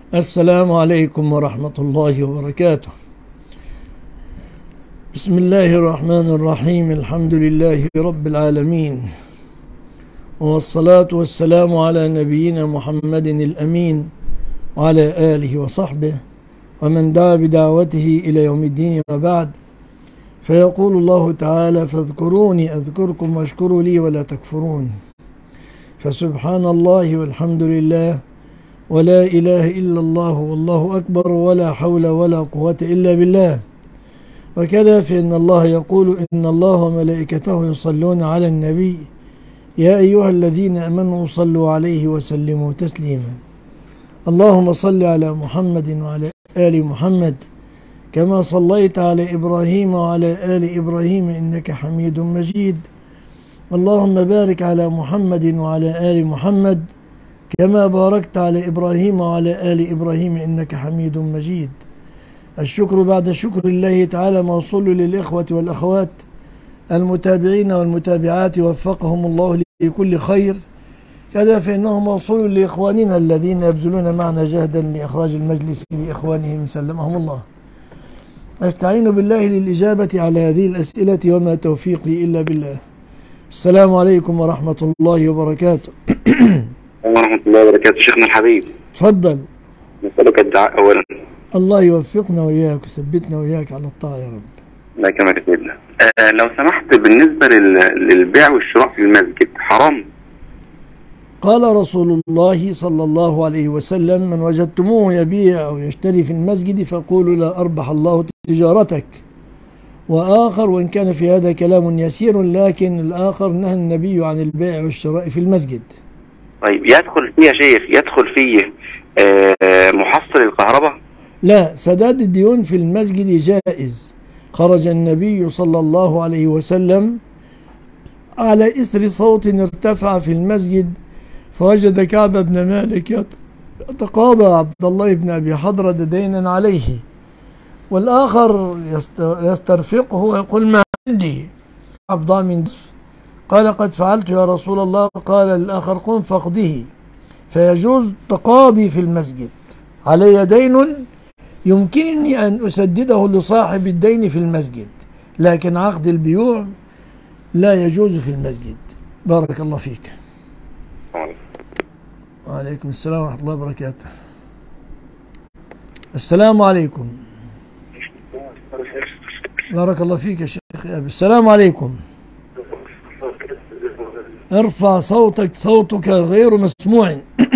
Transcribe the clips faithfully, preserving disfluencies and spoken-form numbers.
السلام عليكم ورحمة الله وبركاته. بسم الله الرحمن الرحيم. الحمد لله رب العالمين، والصلاة والسلام على نبينا محمد الأمين وعلى آله وصحبه ومن دعا بدعوته إلى يوم الدين، وبعد. فيقول الله تعالى: فاذكروني أذكركم واشكروا لي ولا تكفرون. فسبحان الله والحمد لله ولا إله إلا الله والله أكبر ولا حول ولا قوة إلا بالله. وكذا فإن الله يقول: إن الله وملائكته يصلون على النبي يا أيها الذين آمنوا صلوا عليه وسلموا تسليما. اللهم صل على محمد وعلى آل محمد كما صليت على إبراهيم وعلى آل إبراهيم إنك حميد مجيد. اللهم بارك على محمد وعلى آل محمد كما باركت على إبراهيم وعلى آل إبراهيم إنك حميد مجيد. الشكر بعد شكر الله تعالى موصول للإخوة والأخوات المتابعين والمتابعات، وفقهم الله لكل خير. كذا فإنه موصول لإخواننا الذين يبذلون معنا جهدا لإخراج المجلس لإخوانهم سلمهم الله. أستعين بالله للإجابة على هذه الأسئلة، وما توفيقي إلا بالله. السلام عليكم ورحمة الله وبركاته. ورحمة الله وبركاته. شيخنا الحبيب، تفضل. نسألك الدعاء أولا. الله يوفقنا وإياك وثبتنا وإياك على الطاعة يا رب. الله يكرمك سيدنا. آه لو سمحت، بالنسبة للبيع والشراء في المسجد حرام؟ قال رسول الله صلى الله عليه وسلم: من وجدتموه يبيع أو يشتري في المسجد فقولوا لا أربح الله تجارتك. وآخر، وإن كان في هذا كلام يسير، لكن الآخر نهى النبي عن البيع والشراء في المسجد. طيب يدخل فيه يا شيخ، يدخل فيه آه محصل الكهرباء؟ لا، سداد الديون في المسجد جائز. خرج النبي صلى الله عليه وسلم على إثر صوت ارتفع في المسجد، فوجد كعب بن مالك يتقاضى عبد الله بن أبي حضرة دينا عليه، والآخر يسترفقه ويقول: ما عندي عبد من نصف. قال: قد فعلت يا رسول الله. قال الآخر: قم فاقضه. فيجوز تقاضي في المسجد. علي دين يمكنني أن أسدده لصاحب الدين في المسجد، لكن عقد البيوع لا يجوز في المسجد. بارك الله فيك. وعليكم السلام ورحمة الله وبركاته. السلام عليكم. بارك الله فيك يا شيخ أبي. السلام عليكم. ارفع صوتك، صوتك غير مسموع.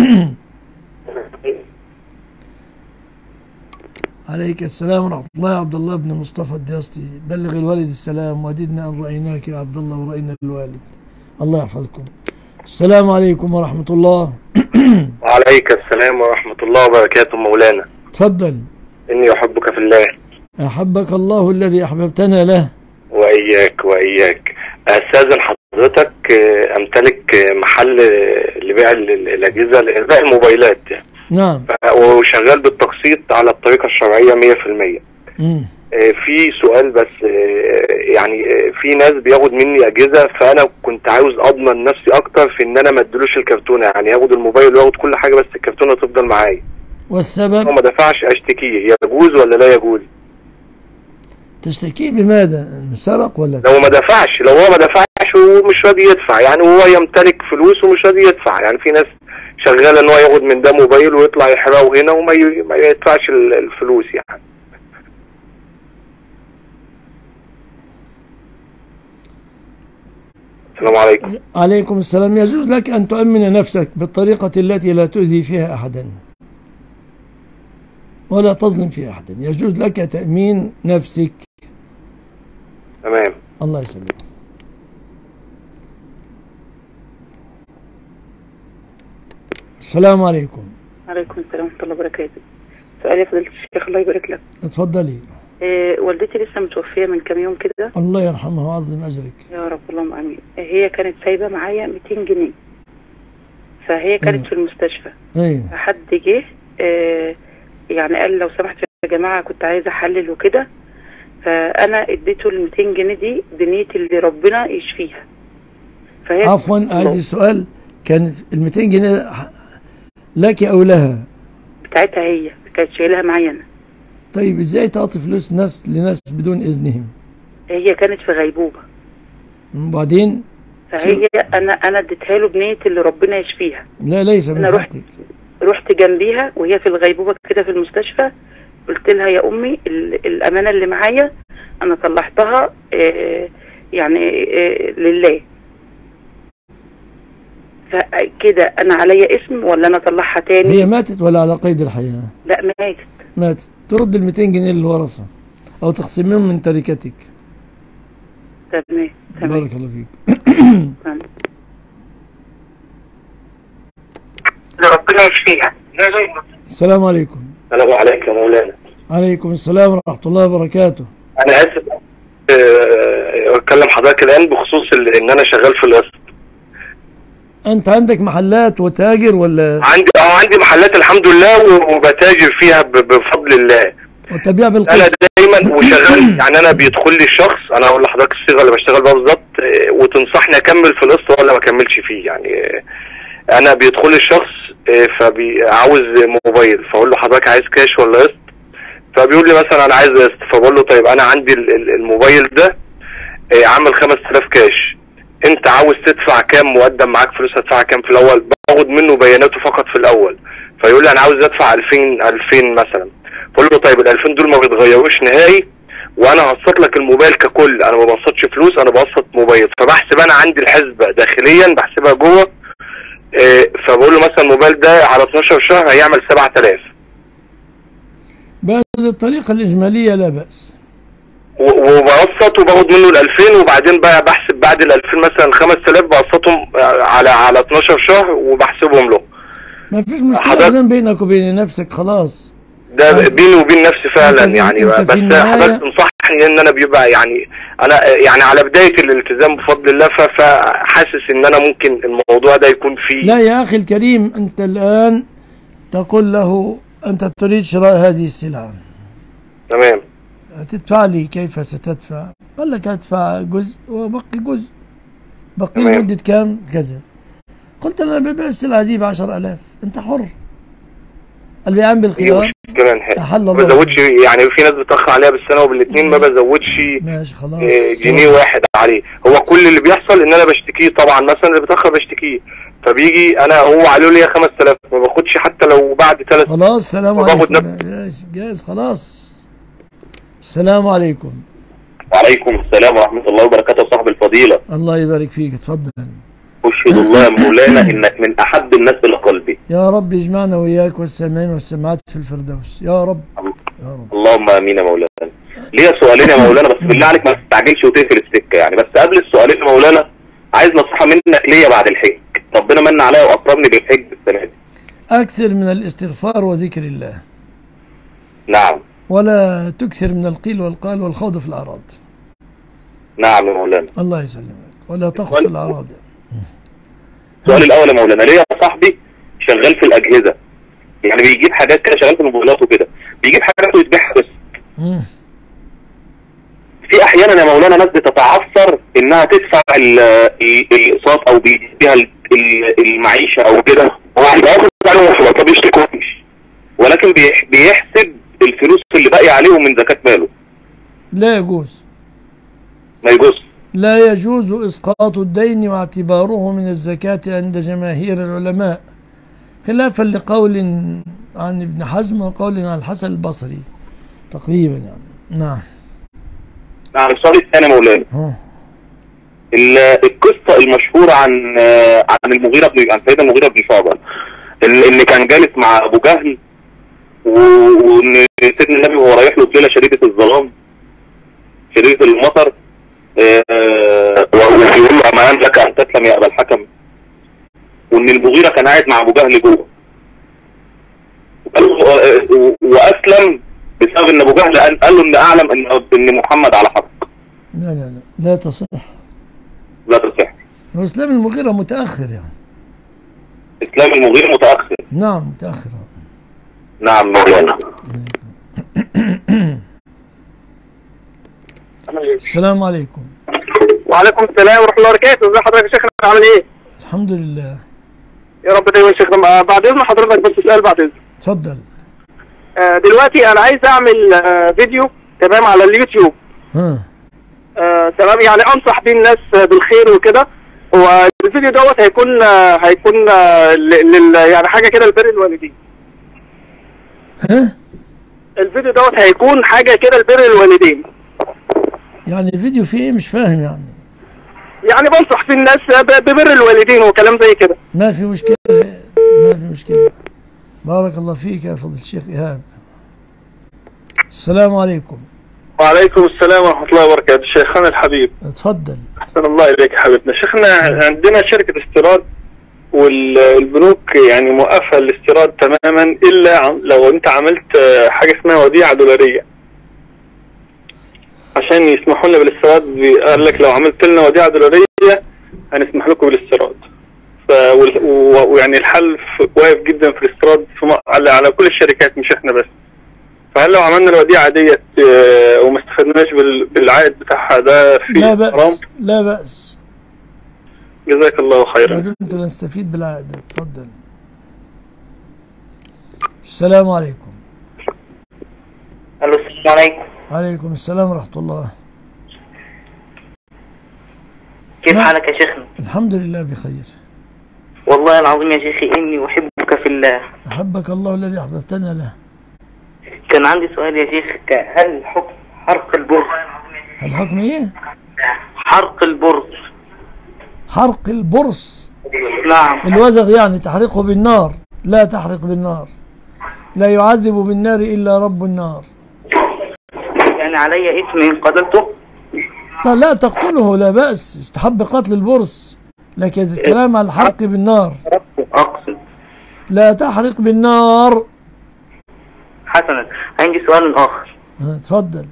عليك السلام ورحمة الله يا عبد الله بن مصطفى الدياسطي. بلغ الوالد السلام، وددنا أن رأيناك يا عبد الله ورأينا الوالد. الله يحفظكم. السلام عليكم ورحمة الله. وعليك السلام ورحمة الله وبركاته مولانا. تفضل. إني أحبك في الله. أحبك الله الذي أحببتنا له. وإياك وإياك. أستاذن حضرتك، أمتلك محل لبيع الأجهزة، لبيع الموبايلات. نعم. وشغال بالتقسيط على الطريقة الشرعية مية في المية. مم. في سؤال بس، يعني في ناس بياخد مني أجهزة، فأنا كنت عاوز أضمن نفسي أكتر في إن أنا ما ادلوش الكرتونة، يعني ياخد الموبايل وياخد كل حاجة بس الكرتونة تفضل معايا. والسبب؟ لو ما دفعش أشتكيه، يجوز ولا لا يجوز؟ تشتكيه بماذا؟ سرق ولا؟ لو ما دفعش، لو هو ما دفعش ومش راضي يدفع، يعني هو يمتلك فلوس ومش راضي يدفع. يعني في ناس شغالة إن هو ياخد من ده موبايل ويطلع يحرقه هنا وما ما يدفعش الفلوس يعني. السلام عليكم. عليكم السلام. يجوز لك أن تؤمن نفسك بالطريقة التي لا تؤذي فيها أحدا ولا تظلم فيها أحدا. يجوز لك تأمين نفسك. تمام. الله يسلمك. السلام عليكم. وعليكم السلام ورحمة الله وبركاته. سؤال يا فضيلة الشيخ، الله يبارك لك. اتفضلي. إيه، والدتي لسه متوفية من كام يوم كده. الله يرحمها ويعظم أجرك يا رب، اللهم آمين. هي كانت سايبة معايا مئتين جنيه، فهي كانت أيوه. في المستشفى. ايوه. فحد جه إيه يعني قال: لو سمحت يا جماعة كنت عايزة أحلل وكده، فأنا اديته ال مئتين جنيه دي بنية اللي ربنا يشفيها. فهي عفوا أعيد السؤال. كانت ال مئتين جنيه لك أو لها؟ بتاعتها هي، كانت شايلها معايا انا. طيب ازاي تعطي فلوس ناس لناس بدون اذنهم؟ هي كانت في غيبوبه، وبعدين فهي انا انا اديتها له بنيه اللي ربنا يشفيها. لا ليس من انا رحت حقك. رحت جنبيها وهي في الغيبوبه كده في المستشفى، قلت لها يا امي ال- الامانه اللي معايا انا طلعتها آه يعني آه لله، فكده انا عليا اسم ولا انا اطلعها تاني؟ هي ماتت ولا على قيد الحياة؟ لا ماتت. ماتت. ترد ال مئتين جنيه للورثة او تقسمهم من تركتك. تمام تمام. بارك الله فيك. تمام. ربنا يشفيها. السلام عليكم. السلام عليكم يا مولانا. عليكم السلام ورحمة الله وبركاته. انا اسف آه، اتكلم حضرتك الان بخصوص ال- ان انا شغال في القسط. انت عندك محلات وتاجر ولا عندي اه عندي محلات الحمد لله وبتاجر فيها ب- بفضل الله. وتبيع انا بالقسط؟ دايما وشغال يعني انا بيدخل لي الشخص، انا اقول لحضرتك الصيغه اللي بشتغل بيها بالظبط آه، وتنصحني اكمل في القسط ولا ما اكملش فيه. يعني آه، انا بيدخل لي الشخص آه، فعاوز موبايل، فاقول له حضرتك عايز كاش ولا قسط؟ فبيقول لي مثلا انا عايز قسط، فبقول له طيب انا عندي ال- ال- الموبايل ده آه، عامل خمس آلاف كاش، انت عاوز تدفع كام مقدم؟ معاك فلوس هتدفع كام في الاول؟ باخد منه بياناته فقط في الاول، فيقول لي انا عاوز ادفع ألفين ألفين مثلا، بقول له طيب ال ألفين دول ما بيتغيروش نهائي، وانا هقسط لك الموبايل ككل، انا ما بقسطش فلوس، انا بقسط موبايل. فبحسب انا عندي الحسبه داخليا بحسبها جوه، اه فبقول له مثلا الموبايل ده على اتناشر شهر هيعمل سبعة آلاف، بهذه الطريقة الإجمالية لا بأس. و- وبقسط وباخد منه ال ألفين، وبعدين بقى بحسب بعد ال ألفين مثلا خمس آلاف بقسطهم على على اتناشر شهر وبحسبهم له. ما فيش مشكلة حضرتك- أبداً بينك وبين نفسك خلاص. ده أنت- بيني وبين نفسي فعلا أنت في- يعني. أنت في بس النهاية- حضرتك تنصحني ان انا بيبقى يعني انا يعني على بدايه الالتزام بفضل الله، ف- فحاسس ان انا ممكن الموضوع ده يكون فيه. لا يا أخي الكريم، أنت الآن تقول له أنت تريد شراء هذه السلعة، تمام. تدفع لي كيف ستدفع؟ قال لك أدفع جزء وبقي جزء، بقي تمام. لمدة كام؟ كذا. قلت له أنا ببيع السلعة دي بعشر آلاف، أنت حر. البيعان بالخيار. مشكله نهائي. أحل ما الله. بزودش يعني، في ناس بتأخر عليها بالسنه وبالاثنين ما بزودش ماشي خلاص. آه، جنيه واحد عليه. هو كل اللي بيحصل ان انا بشتكيه طبعا، مثلا اللي بيتأخر بشتكيه، فبيجي انا هو عليه لي خمس آلاف ما باخدش حتى لو بعد ثلاث. خلاص سلام وباخد عليكم. جاهز جاهز خلاص. السلام عليكم. وعليكم السلام ورحمة الله وبركاته. صاحب الفضيلة، الله يبارك فيك، اتفضل. أشهد الله يا مولانا إنك من أحب الناس إلى قلبي. يا رب يجمعنا وإياك والسامعين والسماعات في الفردوس يا رب يا رب. اللهم آمين يا مولانا. ليا سؤالين يا مولانا، بس بالله عليك ما تستعجلش وتقفل السكة يعني. بس قبل السؤالين يا مولانا عايز نصيحة منك ليا بعد الحج. ربنا من عليا وأكرمني بالحج السنة دي. أكثر من الاستغفار وذكر الله، نعم ولا تكثر من القيل والقال والخوض في الأعراض. نعم يا مولانا. الله يسلمك، ولا تخف في الأعراض. السؤال الأول يا مولانا، ليا صاحبي شغال في الأجهزة، يعني بيجيب حاجات كده، شغال في الموبايلات وكده، بيجيب حاجات ويتبيعها بس. مم. في احيانا يا مولانا ناس بتتعثر انها تدفع ال- ال- الاقساط او بيديها ال- ال- المعيشه او كده، هو هياخد عليهم محبط ما بيشتكوش، ولكن بيح- بيحسب الفلوس اللي باقيه عليهم من زكاه ماله. لا يجوز ما يجوز. لا يجوز إسقاط الدين واعتباره من الزكاة عند جماهير العلماء، خلافا لقول عن ابن حزم وقول عن الحسن البصري تقريبا يعني. نعم. نعم. السؤال الثاني يا مولانا، ها. ال- القصه المشهوره عن عن المغيره بن عن سيدنا المغيره بن شعبه، ال- ان كان جالس مع ابو جهل، و- وان سيدنا النبي وهو رايح له في ليله شديده الظلام شديده المطر، آه، ويقول له امان لك ان تسلم يا ابا الحكم، وان المغيره كان قاعد مع ابو جهل جوه، واسلم بسبب ان ابو جهل قال قال له ان اعلم ان ان محمد على حق. لا لا لا لا تصح. لا تصح. وإسلام المغيرة متأخر يعني. اسلام المغيره متاخر. نعم متأخر. نعم مولانا. السلام عليكم. وعليكم السلام ورحمه الله وبركاته. ازي حضرتك يا شيخنا، عامل ايه؟ الحمد لله. يا رب دايما يا شيخنا. بعد اذن حضرتك بس سؤال بعد اذن. اتفضل. آه دلوقتي انا عايز اعمل آه فيديو تمام على اليوتيوب. ها آه تمام، يعني انصح بيه الناس آه بالخير وكده. والفيديو دوت هيكون آه هيكون آه لل يعني حاجه كده لبر الوالدين. ها الفيديو دوت هيكون حاجه كده لبر الوالدين. يعني الفيديو فيه ايه؟ مش فاهم يعني. يعني بنصح فيه الناس ب- ببر الوالدين وكلام زي كده. ما في مشكلة، ما في مشكلة. بارك الله فيك يا فضل الشيخ إيهاب. السلام عليكم. وعليكم السلام ورحمة الله وبركاته. شيخنا الحبيب، اتفضل. أحسن الله إليك يا حبيبنا. شيخنا عندنا شركة استيراد والبنوك يعني موقفة الاستيراد تماما إلا عن- لو أنت عملت آه، حاجة اسمها وديعة دولارية عشان يسمحوا لنا بالاستيراد. قال لك لو عملت لنا وديعة دولارية هنسمح لكم بالاستيراد. ف وال- و- ويعني الحل ف- واقف جدا في الاستيراد في م- على على كل الشركات مش احنا بس. فهل لو عملنا الوديعة ديت آه، وما استفدناش بال- بالعائد بتاعها ده في لا حرام؟ بأس، لا بأس. جزاك الله خيرا. ما دمت نستفيد بالعقد. اتفضل. السلام عليكم. الو السلام عليكم. عليكم السلام ورحمة الله. كيف نعم. حالك يا شيخنا؟ الحمد لله بخير. والله العظيم يا شيخي اني احبك في الله. أحبك الله الذي أحببتنا له. كان عندي سؤال يا شيخ، ك- هل حكم حرق البرص؟ الحكم إيه؟ حرق البرص. حرق البرص. نعم. الوزغ يعني تحرقه بالنار. لا تحرق بالنار. لا يعذب بالنار إلا رب النار. يعني علي اسم ان قتلته؟ طيب لا تقتله، لا بأس، يستحب قتل البرص، لكن الكلام عن الحرق بالنار. اقصد. لا تحرق بالنار. حسنا، عندي سؤال اخر. ها، اتفضل.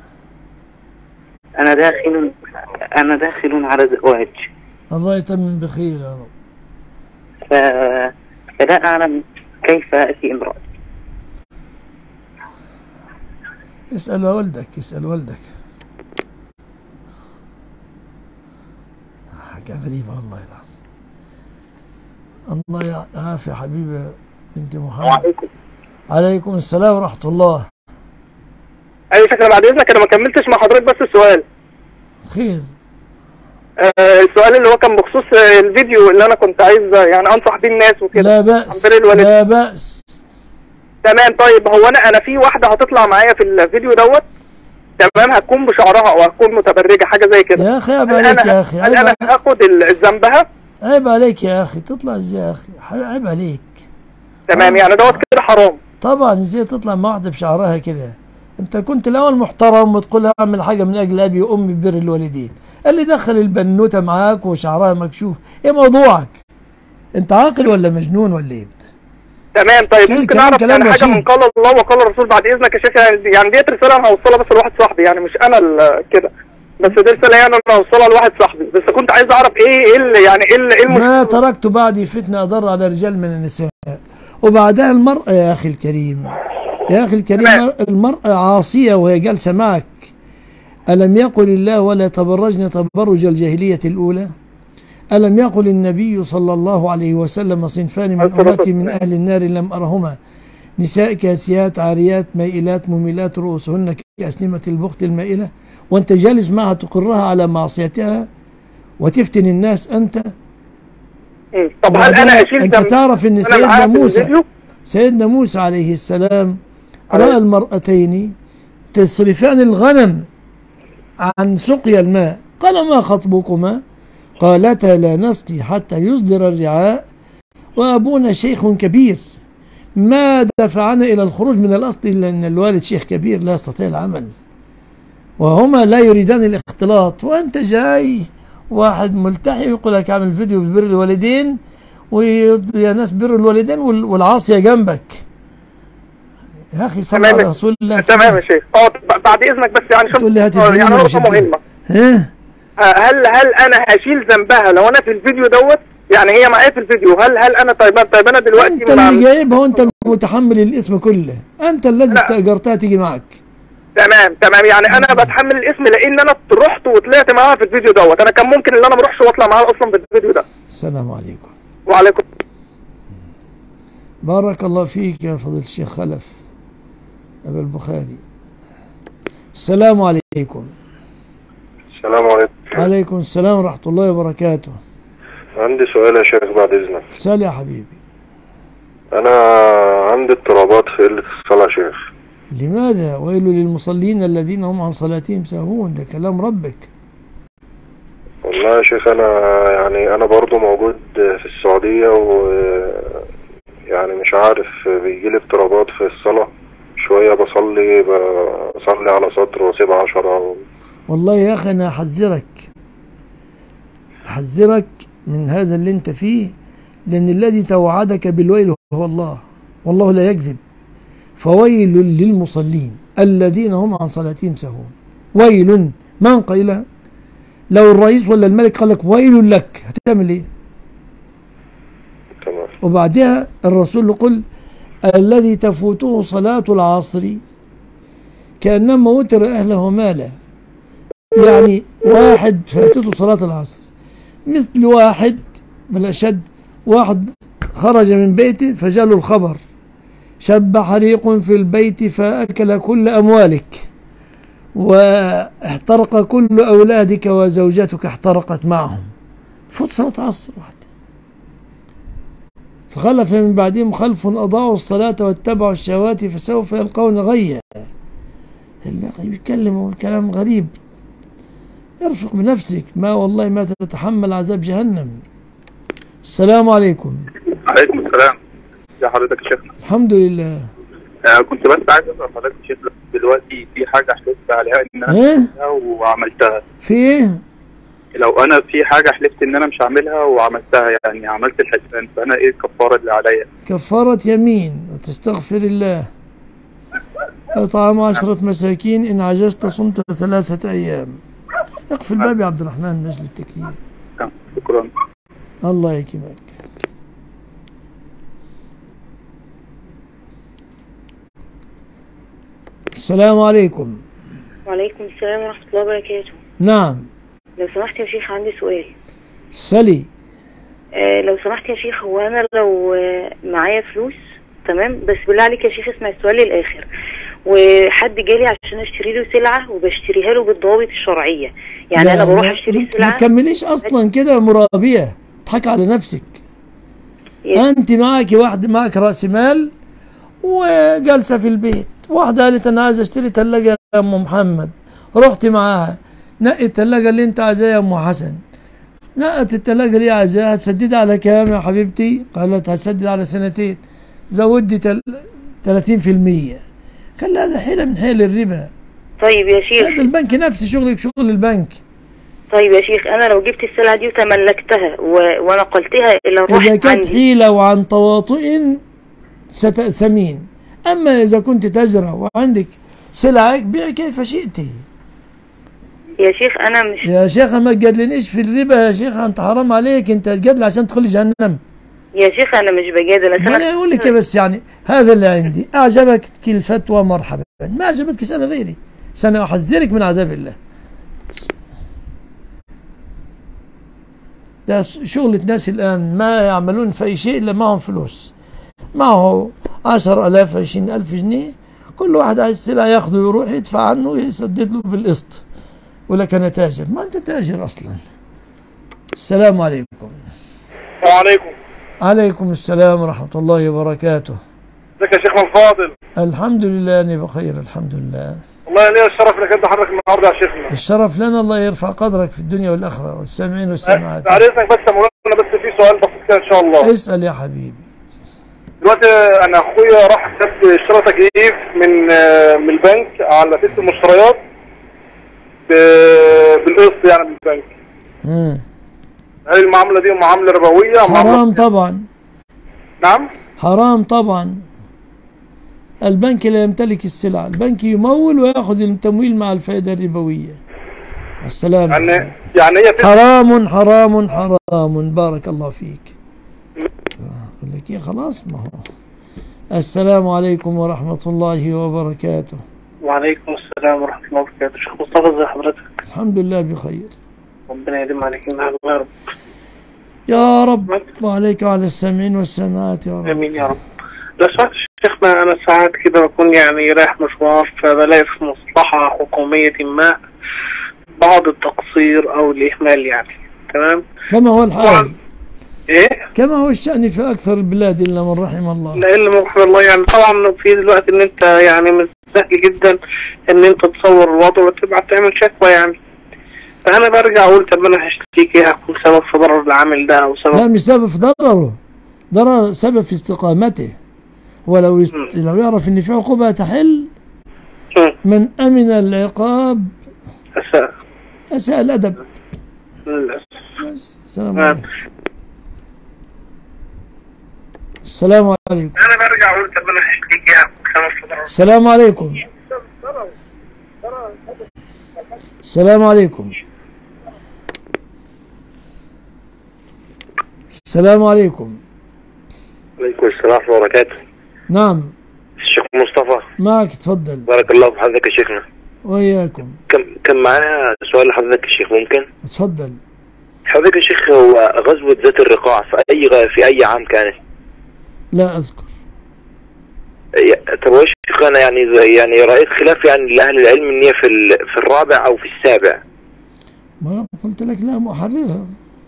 انا داخل انا داخل على زواج. الله يتمم بخير يا رب. ف... فلا اعلم كيف اتي امرأة. اسأل والدك، اسأل والدك. حاجة غريبة والله العظيم. الله يعافي حبيبة بنت محمد. وعليكم. عليكم السلام ورحمة الله. ايوه شكرا، بعد اذنك انا ما كملتش مع حضرتك بس السؤال. خير. آه السؤال اللي هو كان بخصوص آه، الفيديو اللي انا كنت عايز آه، يعني انصح بيه الناس وكده. لا عن بأس، بر الوالدين. لا بأس. تمام. طيب هو انا انا في واحده هتطلع معايا في الفيديو دوت تمام، هتكون بشعرها او هتكون متبرجه حاجه زي كده. يا أخي عيب هل عليك انا يا أخي، هل عيب انا هاخد ال- ذنبها؟ عيب عليك يا أخي، تطلع إزاي يا أخي؟ عيب عليك. تمام، آه. يعني دوت كده حرام. طبعا ازاي تطلع مع واحده بشعرها كده؟ انت كنت الاول محترم وتقول اعمل حاجه من اجل ابي وامي ببر الوالدين. اللي دخل البنوته معاك وشعرها مكشوف، ايه موضوعك؟ انت عاقل ولا مجنون ولا ايه؟ تمام. طيب كلام- ممكن كلام- اعرف كلام يعني حاجه رشيد. من قال الله وقال الرسول بعد اذنك يا شيخ؟ يعني يعني ديت رساله انا هوصلها بس لواحد صاحبي، يعني مش انا ال- كده، بس دي رساله يعني انا هوصلها لواحد صاحبي، بس كنت عايز اعرف ايه ايه اللي يعني ايه اللي ايه ما المشكله. تركت بعدي فتنه اضر على رجال من النساء، وبعدها المراه يا اخي الكريم، يا اخي الكريم تمام. المراه عاصيه وهي جالسه معك. الم يقل الله ولا تبرجن تبرج الجاهليه الاولى؟ ألم يقل النبي صلى الله عليه وسلم صنفان من أمتي من أهل النار لم أرهما، نساء كاسيات عاريات مائلات مميلات رؤوسهن كأسنمة البخت المائلة، وأنت جالس معها تقرها على معصيتها وتفتن الناس أنت. مم. طب هل انا اشيل أنت ذنب؟ تعرف أن أنا سيدنا معايا في موسى الفيديو؟ سيدنا موسى عليه السلام عليه. رأى المرأتين تصرفان الغنم عن سقيا الماء، قال ما خطبكما؟ قالتا لا نسقي حتى يصدر الرعاء وأبونا شيخ كبير. ما دفعنا إلى الخروج من الأصل إلا أن الوالد شيخ كبير لا يستطيع العمل، وهما لا يريدان الاختلاط، وأنت جاي واحد ملتحي يقول لك اعمل فيديو ببر الوالدين ويا ناس بر الوالدين والعاصية جنبك. يا أخي صلى على رسول الله. تمام يا شيخ. اه بعد إذنك بس يعني تقول لي هات آه، الدليل يعني ولا نقطة مش الدليل؟ مهمة. ها؟ هل هل انا هشيل ذنبها لو انا في الفيديو دوت؟ يعني هي معايا في الفيديو، هل هل انا طيب طيب انا دلوقتي انت اللي جايبها وانت المتحمل الاسم كله، انت الذي استاجرتها تيجي معك. تمام تمام، يعني انا بتحمل الاسم لان انا رحت وطلعت معاها في الفيديو دوت، انا كان ممكن ان انا ما اروحش واطلع معاها اصلا في الفيديو ده. السلام عليكم. وعليكم. بارك الله فيك يا فضيلة الشيخ خلف. أبا البخاري. السلام عليكم. السلام عليكم. عليكم السلام ورحمة الله وبركاته. عندي سؤال يا شيخ بعد إذنك. سأل يا حبيبي. أنا عندي اضطرابات في قلة الصلاة يا شيخ. لماذا؟ ويل للمصلين الذين هم عن صلاتهم ساهون، ده كلام ربك. والله يا شيخ أنا يعني أنا برضو موجود في السعودية، و يعني مش عارف بيجيلي اضطرابات في الصلاة، شوية بصلي بصلي على سطر واسيب عشرة و... والله يا أخي أنا أحذرك أحذرك من هذا اللي أنت فيه، لأن الذي توعدك بالويل هو الله، والله لا يكذب. فويل للمصلين الذين هم عن صلاتهم ساهون. ويل من قيلها؟ لو الرئيس ولا الملك قال لك ويل لك هتعمل ايه؟ تمام. وبعدها الرسول يقول الذي تفوته صلاة العصر كأنما وتر أهله وماله. يعني واحد فاتته صلاة العصر مثل واحد بالأشد، واحد خرج من بيته فجاله الخبر شب حريق في البيت فأكل كل أموالك واحترق كل أولادك وزوجتك احترقت معهم، فوت صلاة عصر واحدة. فخلف من بعدهم خلف أضاعوا الصلاة واتبعوا الشهوات فسوف يلقون غيا. الباقي بيتكلم كلام غريب. ارفق بنفسك، ما والله ما تتحمل عذاب جهنم. السلام عليكم. عليكم السلام. يا حضرتك يا شيخنا. الحمد لله. آه كنت بس عايز اسال حضرتك يا شيخ، دلوقتي في حاجه حلفت عليها ان انا ايه؟ مش هعملها وعملتها. في ايه؟ لو انا في حاجه حلفت ان انا مش هعملها وعملتها، يعني عملت الحلفان، فانا ايه الكفاره اللي عليا؟ كفارة يمين وتستغفر الله. إطعام عشرة مساكين، إن عجزت صمت ثلاثة أيام. اقفل الباب يا عبد الرحمن من أجل التكييف. شكرا. الله يكرمك. السلام عليكم. وعليكم السلام ورحمة الله وبركاته. نعم. لو سمحت يا شيخ عندي سؤال. سلي. آه لو سمحت يا شيخ، هو أنا لو آه معايا فلوس تمام، بس بالله عليك يا شيخ اسمع السؤال للآخر، وحد جالي عشان اشتري له سلعة وبشتريها له بالضوابط الشرعية، يعني أنا بروح اشتري سلعة. ما تكمليش أصلا كده مرابية، تضحك على نفسك. أنت معك واحد معك رأس مال وجالسة في البيت، واحدة قالت أنا عايز أشتري ثلاجة يا أم محمد، رحت معاها نقي الثلاجة اللي أنت عايزاها يا أم حسن، نقت الثلاجة اللي عايزاها، هتسدد على كام يا حبيبتي؟ قالت هسدد على سنتين، زودي ثلاثين في المية. قال هذا حيلة من حيل الربا. طيب يا شيخ، هذا البنك نفس شغلك شغل البنك. طيب يا شيخ، أنا لو جبت السلعة دي وتملكتها و... ونقلتها إلى الرحم إذا كانت عندي، حيلة وعن تواطؤ ستأثمين. أما إذا كنت تجرى وعندك سلعة بيع كيف شئت. يا شيخ أنا مش يا شيخ ما تجادلنيش في الربا يا شيخ، أنت حرام عليك، أنت تجادل عشان تدخل جهنم. يا شيخ أنا مش بجادل، أنا أقول لك بس يعني هذا اللي عندي. أعجبك الفتوى مرحبا، ما أعجبتك اسأل غيري، سنحذرك من عذاب الله. ده شغلة ناس الآن ما يعملون في أي شيء إلا معهم فلوس، معه عشر ألاف عشرين ألف جنيه، كل واحد عايز سلعة ياخده ويروح يدفع عنه ويسدد له بالقسط، ولك أنا تاجر. ما أنت تاجر أصلا. السلام عليكم. وعليكم. عليكم السلام ورحمة الله وبركاته. ازيك يا شيخ من فاضل؟ الحمد لله أني بخير الحمد لله. والله ليا الشرف انك انت حضرتك النهارده يا شيخنا. الشرف لنا، الله يرفع قدرك في الدنيا والآخرة والسامعين والسامعات. بعد اذنك بس يا مولانا، بس في سؤال بسيط كده ان شاء الله. اسأل يا حبيبي. دلوقتي انا اخويا راح خد اشترى تكييف من من البنك على اساس المشتريات بالقسط يعني من البنك. ها. هل المعامله دي معامله ربويه؟ حرام طبعا. نعم؟ حرام طبعا. البنك لا يمتلك السلع، البنك يمول ويأخذ التمويل مع الفائدة الربوية. السلام. يعني يعني هي حرام حرام حرام. بارك الله فيك. أقول لك إيه خلاص ما هو. السلام عليكم ورحمة الله وبركاته. وعليكم السلام ورحمة الله وبركاته. شيخ مصطفى ازي حضرتك؟ الحمد لله بخير. ربنا يديم عليك النعمة يا رب. يا رب وعليك وعلى السامعين والسامعات يا رب. امين يا رب. لو سمحت شيخنا أنا ساعات كده بكون يعني رايح مشوار، فبلاقي في مصلحة حكومية ما بعض التقصير أو الإهمال يعني. تمام. كما هو الحال. إيه؟ كما هو الشأن في أكثر البلاد إلا من رحم الله. لا إلا من رحم الله. يعني طبعا في دلوقتي إن أنت يعني من سهل جدا إن أنت تصور الوضع وتبعت تعمل شكوى يعني. فأنا برجع أقول طب أنا هشتكي، هكون سبب في ضرر العامل ده أو سبب. لا مش سبب في ضرره، ضرر سبب في استقامته. ولو يست... لو يعرف إن في عقوبة تحل، من أمن العقاب أساء أساء الأدب. للأسف. السلام عليكم. السلام عليكم. أنا برجع أقول طب أنا هشتكي، هكون سبب في ضرر. السلام عليكم. السلام عليكم. السلام عليكم. عليكم السلام ورحمة الله وبركاته. نعم. الشيخ مصطفى. معك تفضل. بارك الله في حضرتك يا شيخنا. وإياكم. كان كان معايا سؤال لحضرتك يا شيخ، ممكن؟ تفضل. حضرتك يا شيخ، هو غزوة ذات الرقاع في أي في أي عام كانت؟ لا أذكر. طب يا شيخ أنا يعني يعني رأيت خلاف يعني لأهل العلم إن هي في في الرابع أو في السابع. ما قلت لك لا محررها.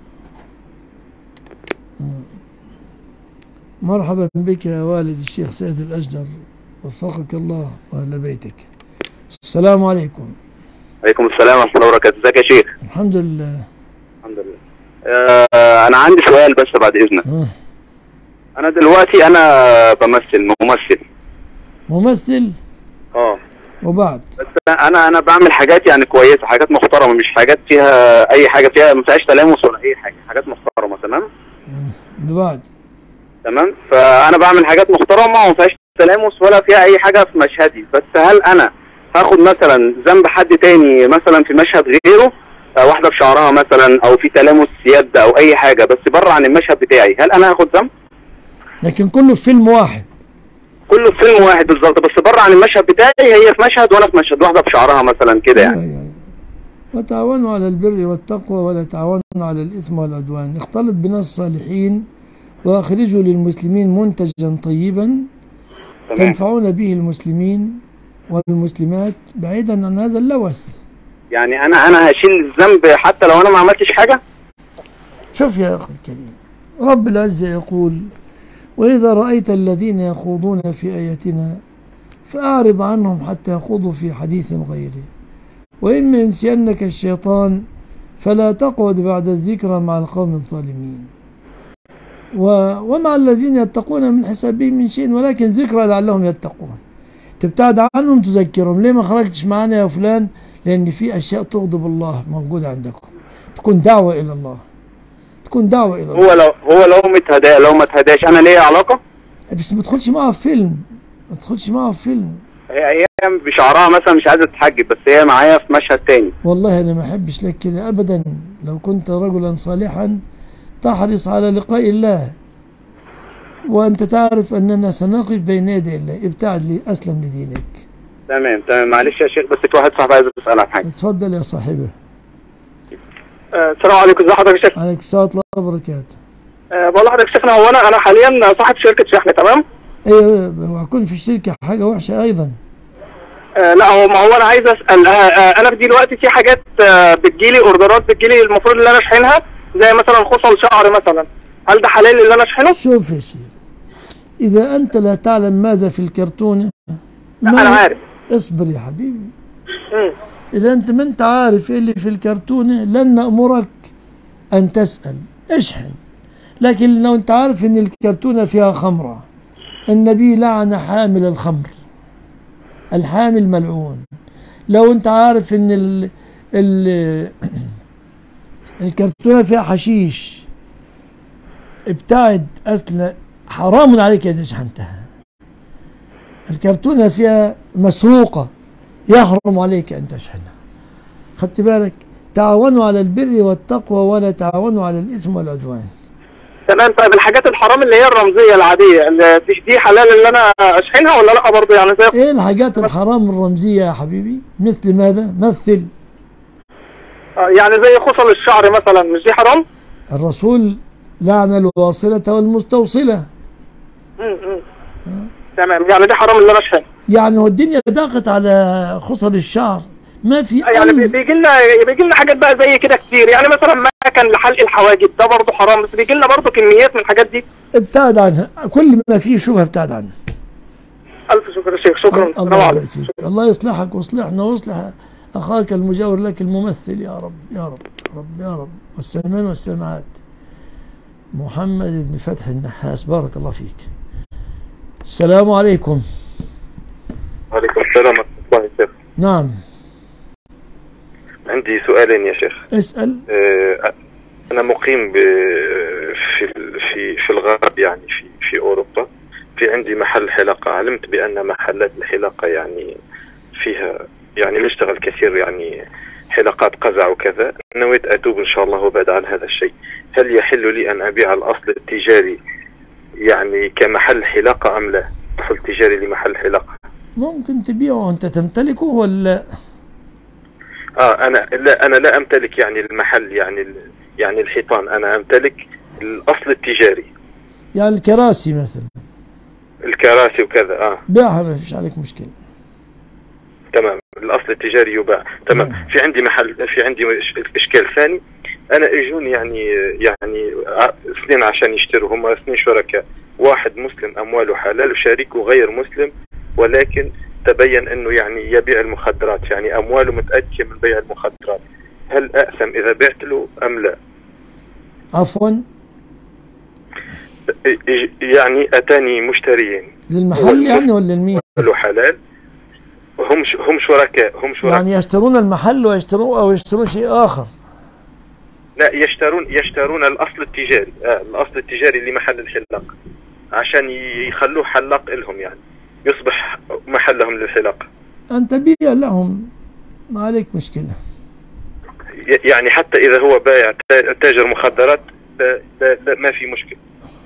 مرحبا بك يا والد الشيخ سيد الأشجر، وفقك الله وأهل بيتك. السلام عليكم. عليكم السلام ورحمة الله وبركاته. ازيك يا شيخ؟ الحمد لله. الحمد لله. آه أنا عندي سؤال بس بعد إذنك. آه. أنا دلوقتي أنا بمثل ممثل. ممثل؟ اه. وبعد؟ بس أنا أنا بعمل حاجات يعني كويسة، حاجات محترمة، مش حاجات فيها أي حاجة فيها ما فيهاش تلامس ولا أي حاجة، حاجات محترمة. تمام؟ وبعد؟ تمام. فأنا بعمل حاجات محترمة وما فيهاش تلامس ولا فيها أي حاجة في مشهدي، بس هل أنا هاخد مثلا ذنب حد تاني مثلا في مشهد غيره، واحدة بشعرها مثلا أو في تلامس يد أو أي حاجة بس بره عن المشهد بتاعي، هل أنا هاخد ذنب؟ لكن كله في فيلم واحد. كله في فيلم واحد بالظبط، بس بره عن المشهد بتاعي، هي في مشهد وأنا في مشهد، واحدة بشعرها مثلا كده يعني. أيوة أيوة. وتعاونوا على البر والتقوى ولا تعاونوا على الإثم والعدوان. اختلط بنا الصالحين وأخرجوا للمسلمين منتجا طيبا تنفعون به المسلمين والمسلمات بعيدا عن هذا اللوث. يعني أنا أنا هشيل الذنب حتى لو أنا ما عملتش حاجة؟ شوف يا أخي الكريم، رب العزة يقول: وإذا رأيت الذين يخوضون في آياتنا فأعرض عنهم حتى يخوضوا في حديث غيره، وإما ينسينك الشيطان فلا تقعد بعد الذكرى مع القوم الظالمين، و... ومع الذين يتقون من حسابهم من شيء ولكن ذكرى لعلهم يتقون. تبتعد عنهم تذكرهم. ليه ما خرجتش معنا يا فلان؟ لأن في أشياء تغضب الله موجودة عندكم، تكون دعوة إلى الله، تكون دعوة إلى الله. هو لو هو لو متهدى لو ما تهداش أنا ليا علاقة؟ بس ما تدخلش معها في فيلم، ما تدخلش معها في فيلم. هي هي بشعرها مثلا مش عايزة تتحجب، بس هي معايا في مشهد تاني. والله أنا ما أحبش لك كده أبدا. لو كنت رجلا صالحا تحرص على لقاء الله، وأنت تعرف أننا سنقف بين يدي الله. ابتعد لي، أسلم لدينك. تمام تمام. معلش يا شيخ، بس في واحد صاحبي عايز يسأل عن حاجة. اتفضل يا صاحبه. آه السلام عليكم. ازي حضرتك يا شيخ؟ عليكم السلام ورحمة الله وبركاته. أه بقول لحضرتك شيخنا، هو انا انا حاليا صاحب شركه شحن. تمام. ايوه، وهكون في الشركه حاجه وحشه ايضا. أه لا هو ما هو انا عايز اسال. أه أه انا دلوقتي في حاجات أه بتجيلي اوردرات، بتجيلي المفروض ان انا اشحنها، زي مثلا خصل شعر مثلا، هل ده حلال اللي انا اشحنه؟ شوف يا شيخ، اذا انت لا تعلم ماذا في الكرتونه لا انا عارف. اصبر يا حبيبي. م. اذا انت ما انت عارف ايه اللي في الكرتونه لن نامرك ان تسال، اشحن. لكن لو انت عارف ان الكرتونه فيها خمره، النبي لعن حامل الخمر، الحامل ملعون. لو انت عارف ان ال ال الكرتونه فيها حشيش، ابتعد، اصلا حرام عليك اذا شحنتها. الكرتونه فيها مسروقه، يحرم عليك ان تشحنها. خدت بالك؟ تعاونوا على البر والتقوى ولا تعاونوا على الاثم والعدوان. تمام. طيب الحاجات الحرام اللي هي الرمزيه العاديه، اللي دي حلال اللي انا اشحنها ولا لا برضه؟ يعني زي ايه الحاجات الحرام الرمزيه يا حبيبي؟ مثل ماذا؟ مثل. آه يعني زي خصل الشعر مثلا، مش دي حرام؟ الرسول لعن الواصله والمستوصله. امم تمام، يعني ده حرام اللي انا شايفه. يعني هو الدنيا ضاقت على خصر الشعر، ما في يعني ألف. بيجي لنا بيجي لنا حاجات بقى زي كده كتير، يعني مثلا ما كان لحلق الحواجب ده برضه حرام، بس بيجي لنا برضه كميات من الحاجات دي. ابتعد عنها، كل ما فيه شبهه ابتعد عنها. الف شكر يا شيخ، شكرا. السلام الله عليكم. يبارك فيك، الله يصلحك ويصلحنا ويصلح اخاك المجاور لك الممثل، يا رب يا رب يا رب يا رب، والسامعين والسامعات. محمد بن فتح النحاس، بارك الله فيك. السلام عليكم. وعليكم السلام ورحمة الله يا شيخ. نعم. عندي سؤالين يا شيخ. اسأل. آه أنا مقيم ب في في في الغرب، يعني في في أوروبا. في عندي محل حلاقة، علمت بأن محلات الحلاقة يعني فيها يعني نشتغل كثير، يعني حلقات قزع وكذا. نويت أتوب إن شاء الله وبعد عن هذا الشيء. هل يحل لي أن أبيع الأصل التجاري يعني كمحل حلاقة أم لا؟ أصل تجاري لمحل حلاقة ممكن تبيعه وأنت تمتلكه ولا؟ اه انا لا انا لا امتلك يعني المحل، يعني يعني الحيطان، انا امتلك الاصل التجاري. يعني الكراسي مثلا. الكراسي وكذا. اه بيعها ما فيش عليك مشكلة. تمام، الاصل التجاري يباع. تمام. مم. في عندي محل، في عندي اشكال ثاني. انا اجوني يعني يعني اثنين عشان يشتروا، هم اثنين شركاء، واحد مسلم امواله حلال وشريكه غير مسلم، ولكن تبين انه يعني يبيع المخدرات، يعني امواله متأكية من بيع المخدرات. هل اأثم اذا بعت له ام لا؟ عفوا. يعني اتاني مشتريين للمحل يعني ولا لمين؟ له حلال، هم هم شركاء هم شركاء يعني يشترون المحل ويشترون او يشترون شيء اخر؟ لا، يشترون يشترون الاصل التجاري، آه الاصل التجاري لمحل الحلاقة عشان يخلوه حلاق لهم، يعني يصبح محلهم للحلاقة. انت بيع لهم ما عليك مشكلة. يعني حتى اذا هو بايع تاجر مخدرات لا, لا, لا ما في مشكلة،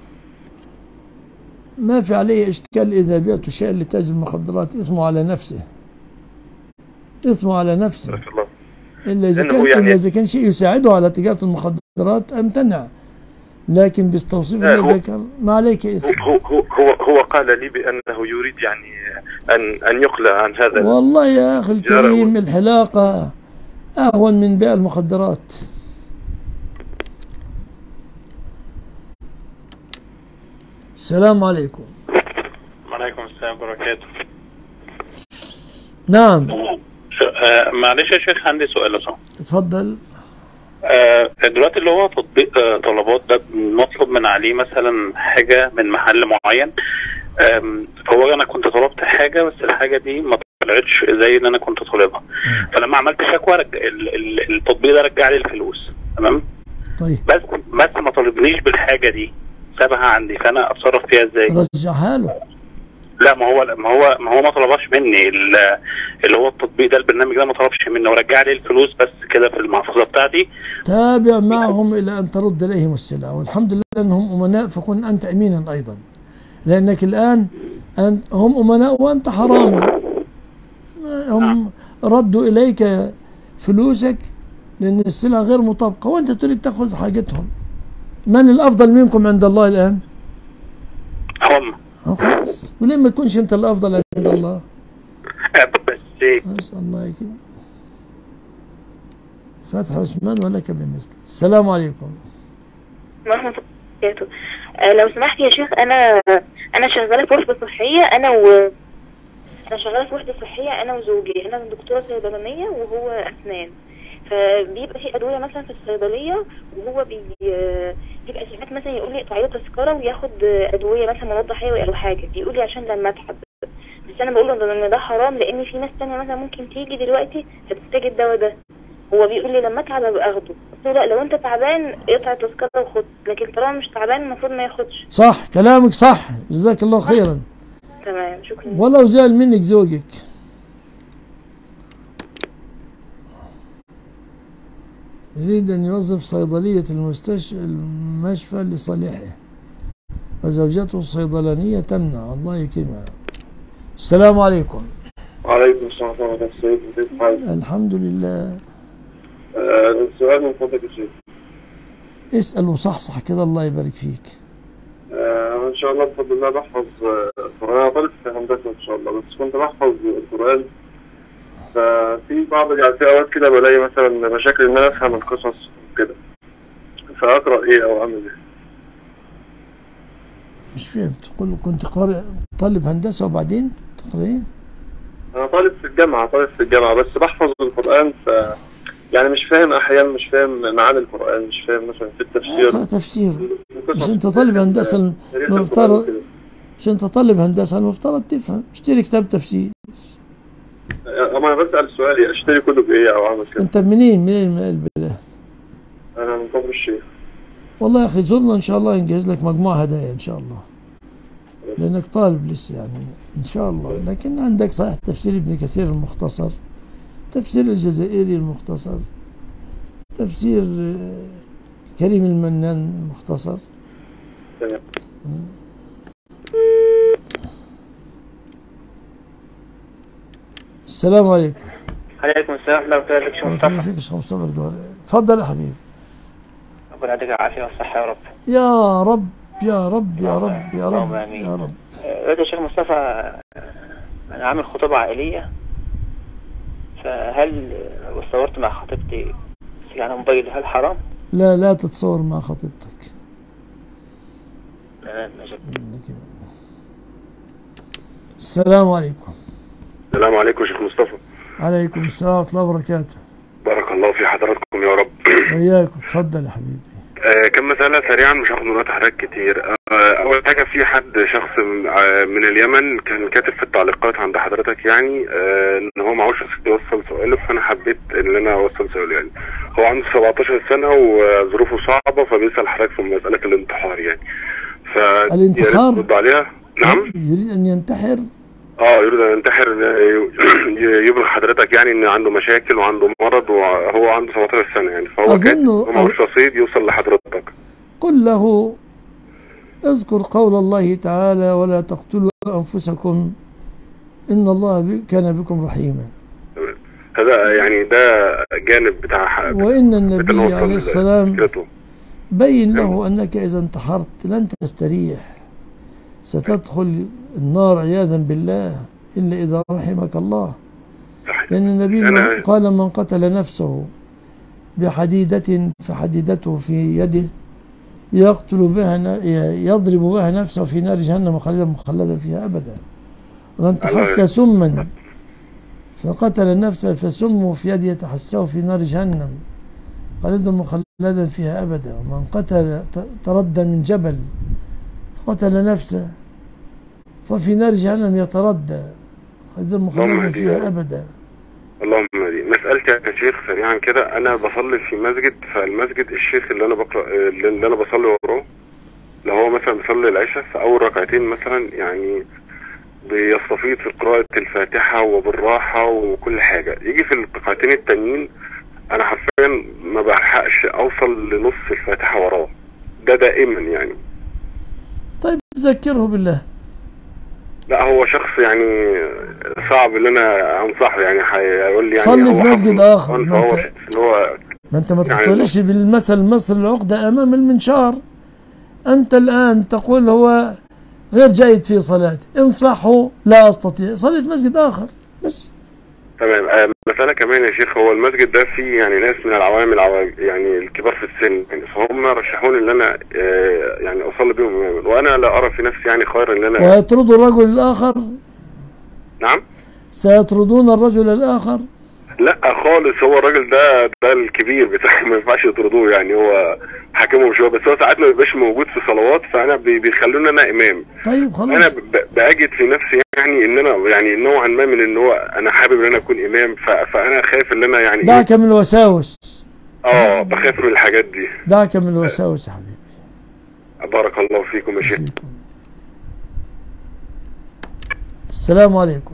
ما في عليه اشكال. اذا بعت شيء لتاجر المخدرات اسمه على نفسه، اسمه على نفسه. الا اذا كان يعني اذا كان شيء يساعده على تجارة المخدرات امتنع، لكن بيستوصف ذكر ما عليك اثم. هو هو هو هو قال لي بانه يريد يعني ان ان يقلع عن هذا. والله يا اخي الكريم الحلاقة اهون من بيع المخدرات. السلام عليكم. وعليكم السلام وبركاته. نعم. آه معلش يا شيخ، عندي سؤال لو سمحت. اتفضل. آه دلوقتي اللي هو تطبيق آه طلبات ده بنطلب من عليه مثلا حاجة من محل معين. فهو انا كنت طلبت حاجة بس الحاجة دي ما طلعتش زي اللي انا كنت طالبها، فلما عملت شكوى رجع التطبيق ده رجع لي الفلوس. تمام. طيب. بس بس ما طالبنيش بالحاجة دي، سابها عندي، فانا اتصرف فيها ازاي؟ رجعها له. لا، ما هو ما هو ما هو ما طلبش مني اللي هو التطبيق ده، البرنامج ده ما طلبش مني ورجع لي الفلوس بس كده في المحفظه بتاعتي. تابع معهم الى ان ترد اليهم السلعه، والحمد لله انهم امناء، فكن انت امينا ايضا، لانك الان أنت هم امناء وانت حرامي. هم ردوا اليك فلوسك لان السلعه غير مطابقه وانت تريد تاخذ حاجتهم. من الافضل منكم عند الله الان؟ هم. خلاص، وليه ما تكونش انت الافضل عند الله؟ بس اسال الله يكرمك. فتح عثمان ولك بمثل. السلام عليكم. ورحمة الله وبركاته. آه لو سمحت يا شيخ، انا انا شغاله في وحده صحيه، انا و انا شغاله في وحده صحيه انا وزوجي. انا دكتوره صيدلانيه وهو اسنان، فبيبقى في ادويه مثلا في الصيدليه وهو بي بيبقى ساعات مثلا يقول لي اقطعي له تذكره وياخد ادويه مثلا مضاد حيوي او حاجه، بيقول لي عشان لما اتعب. بس انا بقول له ان ده حرام، لان في ناس ثانيه مثلا ممكن تيجي دلوقتي هتحتاج الدواء ده. هو بيقول لي لما اتعب ابقى اخده. قلت له لا، لو انت تعبان اقطع التذكره وخد، لكن طالما مش تعبان المفروض ما ياخدش. صح كلامك صح، جزاك الله خيرا. تمام، شكرا. ولو زعل منك زوجك. يريد أن يوظف صيدلية المستشفى المشفى لصالحه وزوجته الصيدلانية تمنع. الله يكرمها. السلام عليكم. وعليكم السلام ورحمة الله وبركاته. الحمد لله. السؤال من فضلك يا شيخ. اسأل وصحصح كده، الله يبارك فيك. أنا شاء الله بفضل الله بحفظ القرآن. أنا طالب في هندسة إن شاء الله، بس كنت بحفظ القرآن. ففي بعض يعني في أوقات كده بلاقي مثلا مشاكل إن أنا أفهم القصص وكده، فأقرأ إيه أو أعمل إيه؟ مش فهمت. قل كنت قارئ طالب هندسة وبعدين تقرأ إيه؟ أنا طالب في الجامعة طالب في الجامعة بس بحفظ القرآن، ف يعني مش فاهم أحيانا، مش فاهم معاني القرآن، مش فاهم مثلا في التفسير. اقرأ تفسير. مش أنت طالب هندسة المفترض مش أنت طالب هندسة المفترض تفهم. اشتري كتاب تفسير. أما أنا بسأل سؤالي أشتري كتب إيه أو أعمل كده؟ أنت منين منين من البلاد؟ أنا من كفر الشيخ. والله يا أخي زرنا إن شاء الله نجهز لك مجموعة هدايا إن شاء الله، لأنك طالب لسه يعني إن شاء الله. لكن عندك صحيح تفسير ابن كثير المختصر، تفسير الجزائري المختصر، تفسير كريم المنان المختصر. تمام. السلام عليكم. عليكم السلام ورحمة الله وبركاته. شيخ مصطفى. فيك شيخ مصطفى الجوهري. تفضل يا حبيبي. ربنا يعطيك العافية والصحة يا رب. يا رب يا رب يا رب يا رب يا رب. دلوقتي يا شيخ مصطفى أنا عامل خطوبة عائلية، فهل لو صورت مع خطيبتي يعني موبايل هل حرام؟ لا لا تتصور مع خطيبتك. لا لا شك. السلام عليكم. السلام عليكم يا شيخ مصطفى. عليكم السلام ورحمة الله وبركاته. بارك الله في حضراتكم يا رب. وإياكم. تفضل يا حبيبي. آه كم مسألة سريعا مش هاخد من وقت حضرتك كتير. آه أول حاجة في حد شخص من اليمن كان كاتب في التعليقات عند حضرتك يعني آه إن هو معهوش يوصل سؤاله، فأنا حبيت إن أنا أوصل سؤاله. يعني هو عنده سبعتاشر سنة وظروفه صعبة، فبيسأل حضرتك في مسألة الانتحار يعني. ف الانتحار؟ ترد عليها. نعم. يريد أن ينتحر؟ اه يريد ان ينتحر، يبلغ حضرتك يعني ان عنده مشاكل وعنده مرض وهو عنده سبعتاشر سنة يعني، فهو كان معهوش رصيد يوصل لحضرتك. قل له اذكر قول الله تعالى ولا تقتلوا انفسكم ان الله كان بكم رحيما. هذا يعني ده جانب بتاع وان النبي عليه السلام بين له انك اذا انتحرت لن تستريح، ستدخل النار عياذا بالله إلا إذا رحمك الله. لأن النبي قال من قتل نفسه بحديدة فحديدته في يده يقتل بها يضرب بها نفسه في نار جهنم خالدا مخلدا فيها أبدا. ومن تحسى سما فقتل نفسه فسمه في يده يتحسه في نار جهنم خالدا مخلدا فيها أبدا. ومن قتل تردى من جبل قتل نفسه ففي نار جهنم يتردى خالدا مخلدا فيها ابدا. اللهم دي مسألتي يا شيخ سريعا كده. انا بصلي في مسجد، فالمسجد الشيخ اللي انا بقرا اللي انا بصلي وراه لو هو مثلا بيصلي العشاء في اول ركعتين مثلا يعني بيستفيض في قراءة الفاتحة وبالراحة وكل حاجة، يجي في الركعتين التانيين انا حرفيا ما بلحقش اوصل لنص الفاتحة وراه، ده دائما يعني. طيب ذكره بالله. لا هو شخص يعني صعب ان انا انصحه يعني، هيقول لي يعني صلي في مسجد اخر. ما انت هو ما انت ما تقوليش يعني بالمثل مصر العقدة امام المنشار. انت الان تقول هو غير جيد في صلاته، انصحه لا استطيع، صلي في مسجد اخر بس. تمام. مسألة كمان يا شيخ، هو المسجد ده فيه يعني ناس من العوام العوام يعني الكبار في السن يعني، فهم رشحوني ان انا يعني اصلي بهم اماما، وانا لا ارى في نفسي يعني خير ان انا. ويطردوا الرجل الاخر؟ نعم. سيطردون الرجل الاخر؟ لا خالص، هو الراجل ده ده الكبير بتاعه ما ينفعش يطردوه يعني، هو حاكمهم شويه، بس هو ساعات ما بيبقاش موجود في صلوات، فانا بيخلوني انا امام. طيب خلاص. انا باجد في نفسي يعني ان انا يعني نوعا ما من ان هو انا حابب ان انا اكون امام، فانا خايف ان انا يعني دعك من الوساوس. اه بخاف من الحاجات دي. دعك من الوساوس يا حبيبي. بارك الله فيكم يا شيخ. السلام عليكم.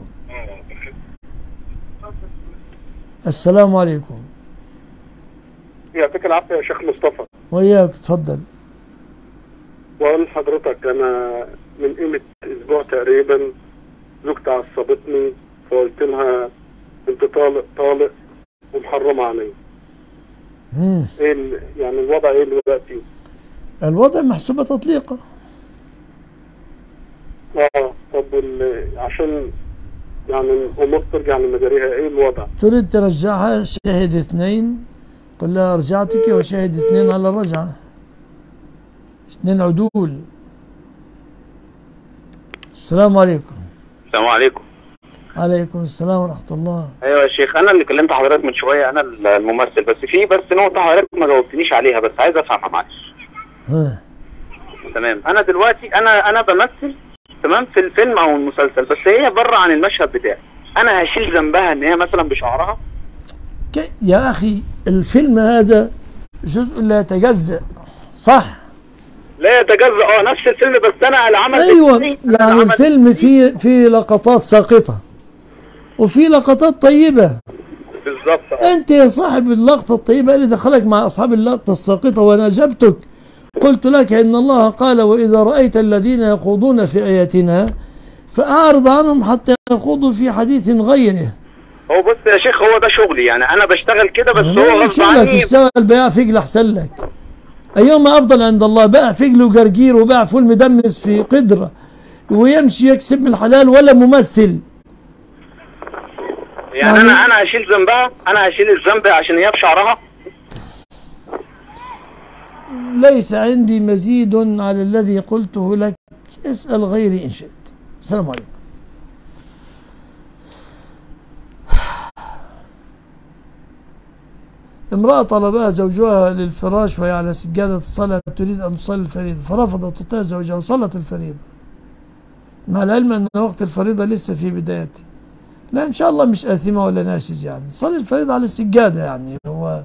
السلام عليكم. يعطيك العافية يا شيخ مصطفى. وإياك. تفضل. وأقول لحضرتك أنا من قيمة أسبوع تقريبا زوجتي عصبتني، فقلت لها أنت طالق طالق ومحرمة عليا. امم إيه يعني الوضع إيه دلوقتي؟ الوضع محسوبة تطليقة. اه طب ال- عشان يعني الامور ترجع لمجاريها، ايه الوضع؟ تريد ترجعها، شهد اثنين، قل لها رجعتك وشهد اثنين على الرجعة، اثنين عدول. السلام عليكم. السلام عليكم. عليكم السلام ورحمة الله. ايوه يا شيخ، انا اللي كلمت حضرتك من شويه، انا الممثل، بس في بس نقطه حضرتك ما جاوبتنيش عليها، بس عايز افهمها معلش. ها. تمام. انا دلوقتي انا انا بمثل تمام في الفيلم او المسلسل، بس هي بره عن المشهد بتاعي، انا هشيل ذنبها ان هي مثلا بشعرها؟ يا أخي الفيلم هذا جزء لا يتجزأ، صح؟ لا يتجزأ، اه نفس الفيلم، بس انا العمل أيوة، يعني الفيلم فيه فيه لقطات ساقطة وفي لقطات طيبة. بالظبط. أنت يا صاحب اللقطة الطيبة اللي دخلك مع أصحاب اللقطة الساقطة، وأنا أجبتك قلت لك إن الله قال: وإذا رأيت الذين يخوضون في آياتنا فأعرض عنهم حتى يخوضوا في حديث غيره. هو بص يا شيخ، هو ده شغلي، يعني أنا بشتغل كده، بس هو غصب عني. تشتغل بيع فجل أحسن لك. أيهما أفضل عند الله، بيع فجل وجرجير وبيع فول مدمس في قدرة ويمشي يكسب من الحلال، ولا ممثل؟ يعني, يعني أنا أنا هشيل ذنبها، أنا هشيل الذنب عشان هي بشعرها؟ ليس عندي مزيد على الذي قلته لك، اسأل غيري إن شئت. السلام عليكم. امرأة طلبها زوجها للفراش وهي على سجادة الصلاة تريد أن تصلي الفريضة، فرفضت تطيع زوجها وصلت الفريضة، مع العلم أن وقت الفريضة لسه في بدايته. لا إن شاء الله مش آثمة ولا ناشز، يعني صلي الفريضة على السجادة. يعني هو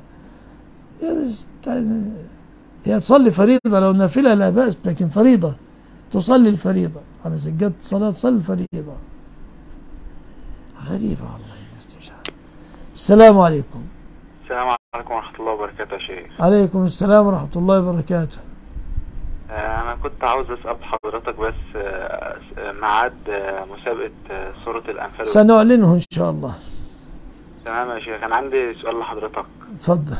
هي تصلي فريضة، لو نافلة لا بأس، لكن فريضة تصلي الفريضة على سجادة الصلاة، تصلي الفريضة. غريبة والله الناس مش عارف. السلام عليكم. السلام عليكم ورحمة الله وبركاته يا شيخ. عليكم السلام ورحمة الله وبركاته. أنا كنت عاوز أسأل حضرتك بس ميعاد مسابقة سورة الأنفال. سنعلنه إن شاء الله. تمام يا شيخ. أنا عندي سؤال لحضرتك. اتفضل.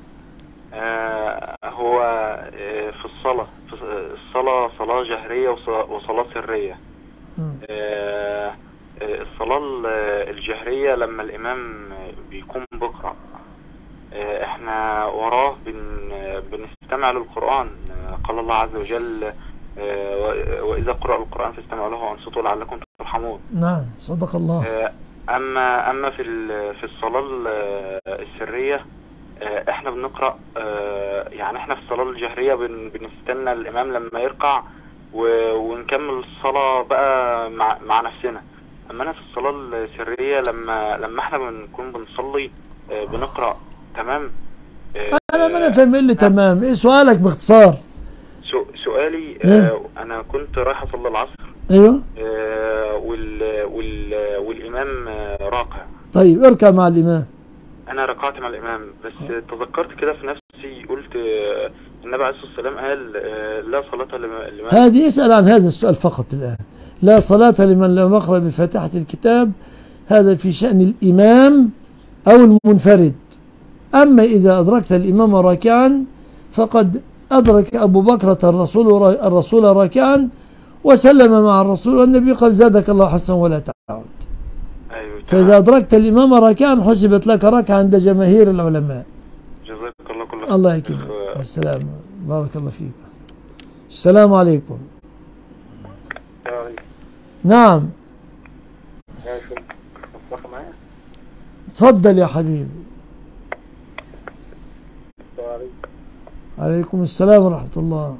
آه هو آه في الصلاة، في الصلاة صلاة جهرية وصلاة سرية. آه الصلاة الجهرية لما الإمام بيكون بقرأ، آه احنا وراه بن بنستمع للقرآن. آه قال الله عز وجل: آه وإذا قرأ القرآن فاستمعوا له وأنصتوا لعلكم ترحمون. نعم صدق الله. آه أما أما في في الصلاة السرية احنا بنقرأ، اه يعني احنا في الصلاة الجهرية بن بنستنى الامام لما يرقع ونكمل الصلاة بقى مع, مع نفسنا. اما انا في الصلاة السرية لما لما احنا بنكون بنصلي اه بنقرأ. تمام. اه انا ما انا فاهم اللي تمام. ايه سؤالك باختصار؟ سؤالي إيه؟ اه انا كنت رايح اصلي العصر. ايوه. اه وال وال والامام اه راكع. طيب اركع مع الامام. انا ركعت مع الامام، بس تذكرت كده في نفسي قلت النبي عليه الصلاه والسلام قال لا صلاه لمن. هذه اسال عن هذا السؤال فقط الان. لا صلاه لمن لم يقرأ بفاتحه الكتاب، هذا في شأن الامام او المنفرد. اما اذا ادركت الامام راكعا فقد ادرك ابو بكر الرسول الرسول راكعا وسلم مع الرسول، والنبي قال: زادك الله حسنا ولا تعود. أيوة. فإذا أدركت الإمام راكعا حسبت لك ركعة عند جماهير العلماء. جزاك الله كل خير. الله يكرمك. السلام. بارك الله فيك. السلام عليكم. السلام عليكم. نعم. يا شيخ مصطفى معايا؟ تفضل يا حبيبي. السلام عليكم. عليكم السلام ورحمة الله.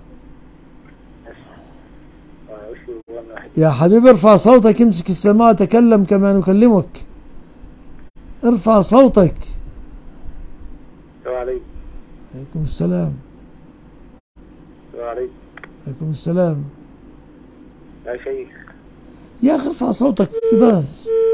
يا حبيبي ارفع صوتك، امسك السماعة، تكلم كما نكلمك. ارفع صوتك. السلام عليكم. عليكم السلام. السلام عليكم. عليكم السلام. يا شيخ. يا اخي ارفع صوتك كده.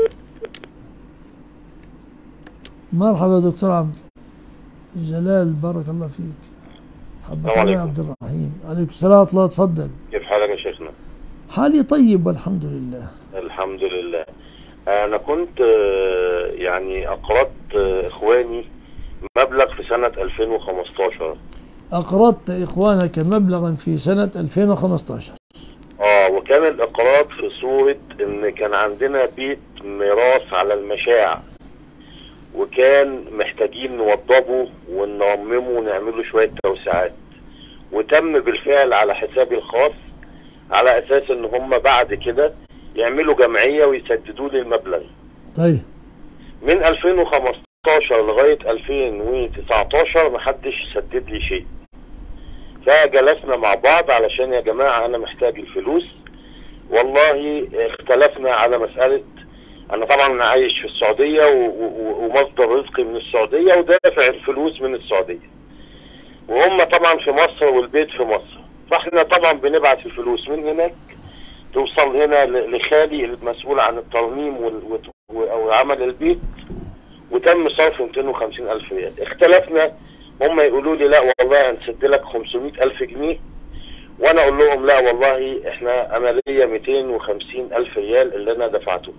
مرحبا دكتور عمرو جلال، بارك الله فيك. حبك الله يا عبد الرحيم. عليكم السلام ورحمة الله. تفضل. كيف حالك يا شيخنا؟ حالي طيب والحمد لله. الحمد لله. أنا كنت يعني أقرضت إخواني مبلغ في سنة ألفين وخمستاشر. أقرضت إخوانك مبلغا في سنة ألفين وخمستاشر. آه وكان الاقراض في صورة ان كان عندنا بيت ميراث على المشاع، وكان محتاجين نوضبه ونرممه ونعمله شوية توسعات، وتم بالفعل على حسابي الخاص على اساس ان هم بعد كده يعملوا جمعية ويسددوا لي المبلغ. طيب من ألفين وخمستاشر لغاية ألفين وتسعتاشر محدش سدد لي شيء. فجلسنا مع بعض علشان يا جماعة انا محتاج الفلوس. والله اختلفنا على مسألة، انا طبعا عايش في السعودية ومصدر رزقي من السعودية ودافع الفلوس من السعودية، وهم طبعا في مصر والبيت في مصر، فاحنا طبعا بنبعت الفلوس من هناك توصل هنا لخالي المسؤول عن الترميم او عمل البيت، وتم صرف مئتين وخمسين ألف ريال. اختلفنا، هم يقولوا لي لا والله هنسد لك خمسمائة ألف جنيه، وانا اقول لهم لا والله احنا انا ليا مئتين وخمسين ألف ريال اللي انا دفعته.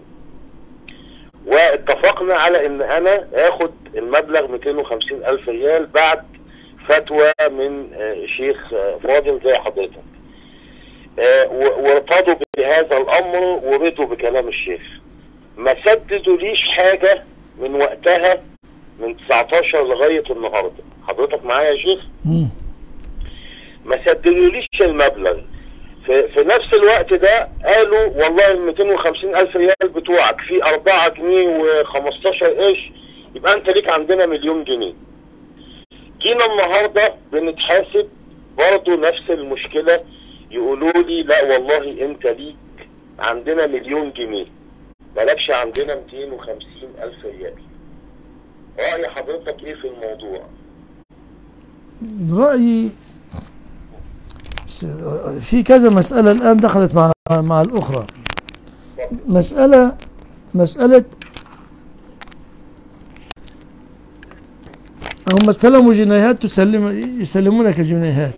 واتفقنا على ان انا اخد المبلغ مئتين وخمسين ألف ريال بعد فتوى من شيخ فاضل زي حضرتك. وارتضوا بهذا الامر ورضوا بكلام الشيخ. ما سددوا ليش حاجة من وقتها من تسعتاشر لغاية النهاردة. حضرتك معايا يا شيخ؟ مم. ما سددوا ليش المبلغ. في, في نفس الوقت ده قالوا والله ال مئتين وخمسين ألف ريال بتوعك في أربعة جنيه وخمستاشر قرش، يبقى انت ليك عندنا مليون جنيه. جينا النهارده بنتحاسب برضه نفس المشكلة، يقولوا لي لا والله انت ليك عندنا مليون جنيه، مالكش عندنا مئتين وخمسين ألف ريال. رأي حضرتك ايه في الموضوع؟ رأيي في كذا مسألة الآن دخلت مع مع الأخرى. مسألة مسألة هم استلموا جنيهات تسلم يسلمونك جنيهات،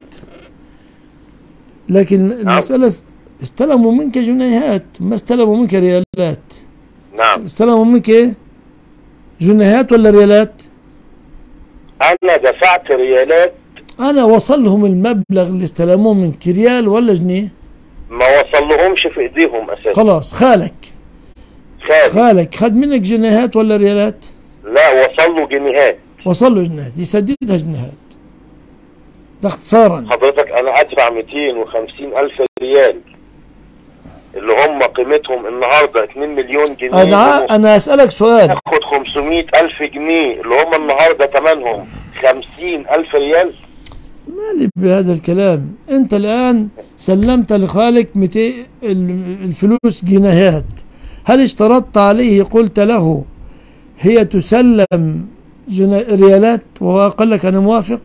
لكن المسألة استلموا منك جنيهات، ما استلموا منك ريالات. نعم. استلموا منك ايه؟ جنيهات ولا ريالات؟ أنا دفعت ريالات. أنا وصل لهم المبلغ اللي استلموه منك ريال ولا جنيه؟ ما وصل لهمش في إيديهم أساسا. خلاص خالك خالك خالك خد منك جنيهات ولا ريالات؟ لا وصل له جنيهات. وصل له جنيهات، يسددها جنيهات. ده اختصارا. حضرتك أنا أدفع مئتين وخمسين ألف ريال اللي هم قيمتهم النهارده اتنين مليون جنيه. أنا أنا أسألك سؤال. آخد خمسمائة ألف جنيه اللي هم النهارده ثمنهم خمسين ألف ريال. مالي بهذا الكلام. أنت الآن سلمت لخالك مئتين الفلوس جنيهات، هل اشترطت عليه قلت له هي تسلم ريالات وهو قال لك أنا موافق؟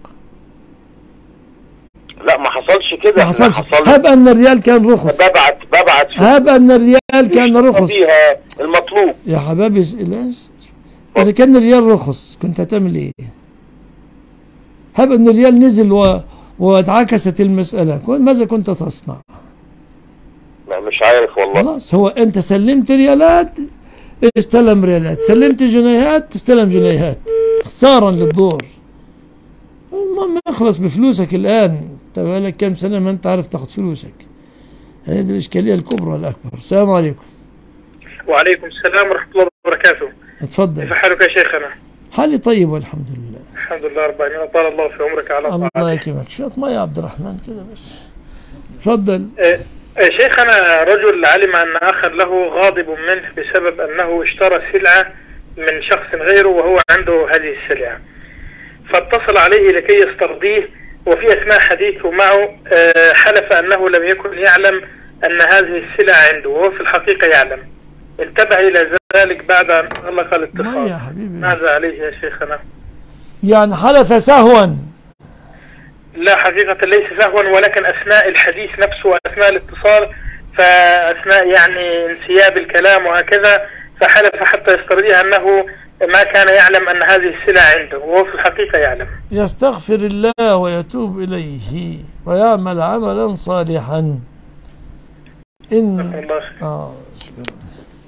لا ما حصلش كده. ما حصلش. هب أن الريال كان رخص. ببعت ببعت هب أن الريال كان رخص. فيها المطلوب يا حبايبي إذا كان الريال رخص كنت هتعمل إيه؟ هب أن الريال نزل و... واتعكست المسألة، ماذا كنت تصنع؟ لا مش عارف والله. خلاص هو أنت سلمت ريالات استلم ريالات، سلمت جنيهات تستلم جنيهات، اختصارا للدور. المهم اخلص بفلوسك الآن، انت بقالك كام سنة ما انت عارف تاخد فلوسك. هذه الإشكالية الكبرى والأكبر. السلام عليكم. وعليكم السلام ورحمة الله وبركاته. اتفضل. كيف حالك يا شيخنا؟ حالي طيب والحمد لله. الحمد لله رب العالمين، طال الله في عمرك على طاعته. الله يكرمك. شوية مية يا عبد الرحمن كده بس. اتفضل. اه اه شيخنا، رجل علم أن آخر له غاضب منه بسبب أنه اشترى سلعة من شخص غيره وهو عنده هذه السلعة، فاتصل عليه لكي يسترضيه، وفي أثناء حديثه معه اه حلف أنه لم يكن يعلم أن هذه السلعة عنده وهو في الحقيقة يعلم. انتبه إلى ذلك بعد أن أغلق الاتصال. يا حبيبي. ماذا عليه يا شيخنا؟ يعني حلف سهوا؟ لا حقيقة ليس سهوا، ولكن أثناء الحديث نفسه وأثناء الاتصال، فأثناء يعني انسياب الكلام وهكذا، فحلف حتى يسترضيه أنه ما كان يعلم أن هذه السلعة عنده وهو في الحقيقة يعلم. يستغفر الله ويتوب إليه ويعمل عملا صالحا. إن الله. آه شكرا.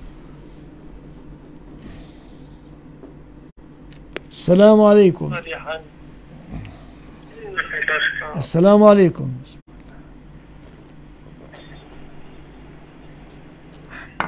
السلام عليكم. السلام عليكم.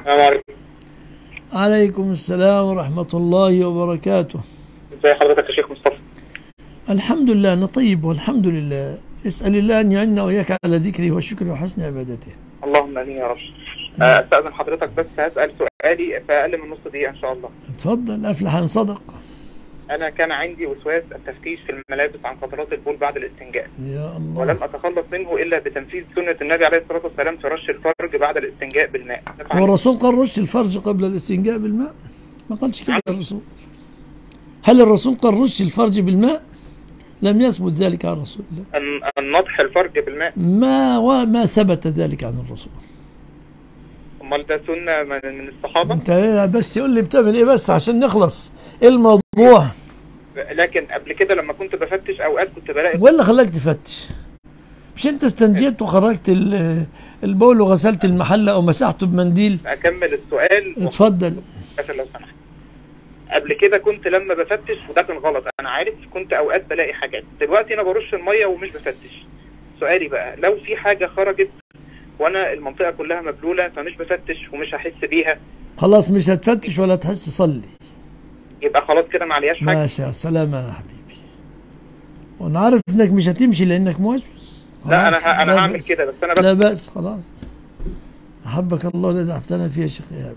السلام عليكم. عليكم السلام ورحمة الله وبركاته. ازي حضرتك يا شيخ مصطفى؟ الحمد لله، أنا طيب والحمد لله. اسأل الله أن يعيننا وإياك على ذكره وشكره وحسن عبادته. اللهم آمين يا رب. أستأذن حضرتك بس هسأل سؤالي في أقل من نص دقيقة إن شاء الله. اتفضل. أفلح إن صدق. أنا كان عندي وسواس التفتيش في الملابس عن فترات البول بعد الاستنجاء. يا الله. ولم أتخلص منه إلا بتنفيذ سنة النبي عليه الصلاة والسلام في رش الفرج بعد الاستنجاء بالماء. هو الرسول قال رش الفرج قبل الاستنجاء بالماء؟ ما قالش كده الرسول. هل الرسول قال رش الفرج بالماء؟ لم يثبت ذلك عن الرسول. أن نضح الفرج بالماء ما وما ثبت ذلك عن الرسول. امال ده سنه من الصحابه؟ انت بس يقول لي بتعمل ايه بس عشان نخلص ايه الموضوع. لكن قبل كده لما كنت بفتش اوقات كنت بلاقي. ولا خلاك تفتش؟ مش انت استنجيت وخرجت البول وغسلت المحل او مسحته بمنديل؟ اكمل السؤال. اتفضل. لو سمحت. قبل كده كنت لما بفتش وده كان غلط انا عارف، كنت اوقات بلاقي حاجات. دلوقتي انا برش الميه ومش بفتش. سؤالي بقى لو في حاجه خرجت وانا المنطقه كلها مبلوله فمش بفتش ومش هحس بيها، خلاص مش هتفتش ولا تحس، صلي. يبقى خلاص كده ما عليهاش حاجه. ماشي يا سلامه يا حبيبي. وانا عارف انك مش هتمشي لانك موسوس. لا انا ه... انا هعمل كده بس انا بس لا بأس خلاص. احبك الله الذي احببتنا فيه يا شيخ ايهاب.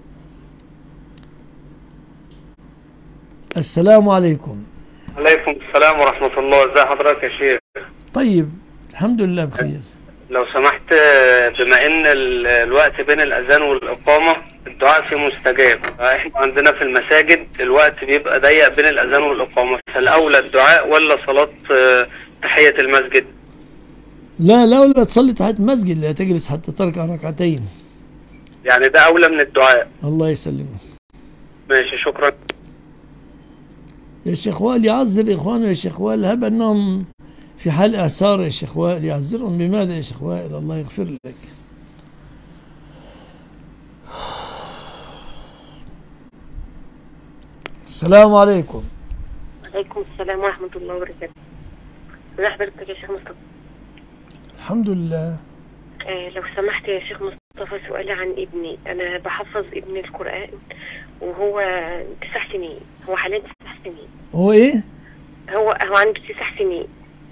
السلام عليكم. عليكم السلام ورحمه الله. ازي حضرتك يا شيخ؟ طيب الحمد لله بخير. لو سمحت، بما ان الوقت بين الاذان والاقامه الدعاء فيه مستجاب، احنا عندنا في المساجد الوقت بيبقى ضيق بين الاذان والاقامه، فالاولى الدعاء ولا صلاه تحيه المسجد؟ لا لا ولا تصلي تحيه المسجد، لا تجلس حتى تركع ركعتين. يعني ده اولى من الدعاء. الله يسلمك. ماشي شكرا. يا شيخ وائل يعذر اخوانه يا شيخ وائل، هب انهم في حال اعسار يا شيخ وائل. يعذرهم بماذا يا شيخ وائل؟ الله يغفر لك. السلام عليكم. وعليكم السلام ورحمة الله وبركاته. ازي حضرتك يا شيخ مصطفى؟ الحمد لله. آه لو سمحت يا شيخ مصطفى، سؤالي عن ابني. انا بحفظ ابني القرآن وهو تسع سنين. هو حاليا تسع سنين. هو ايه؟ هو هو عنده تسع سنين.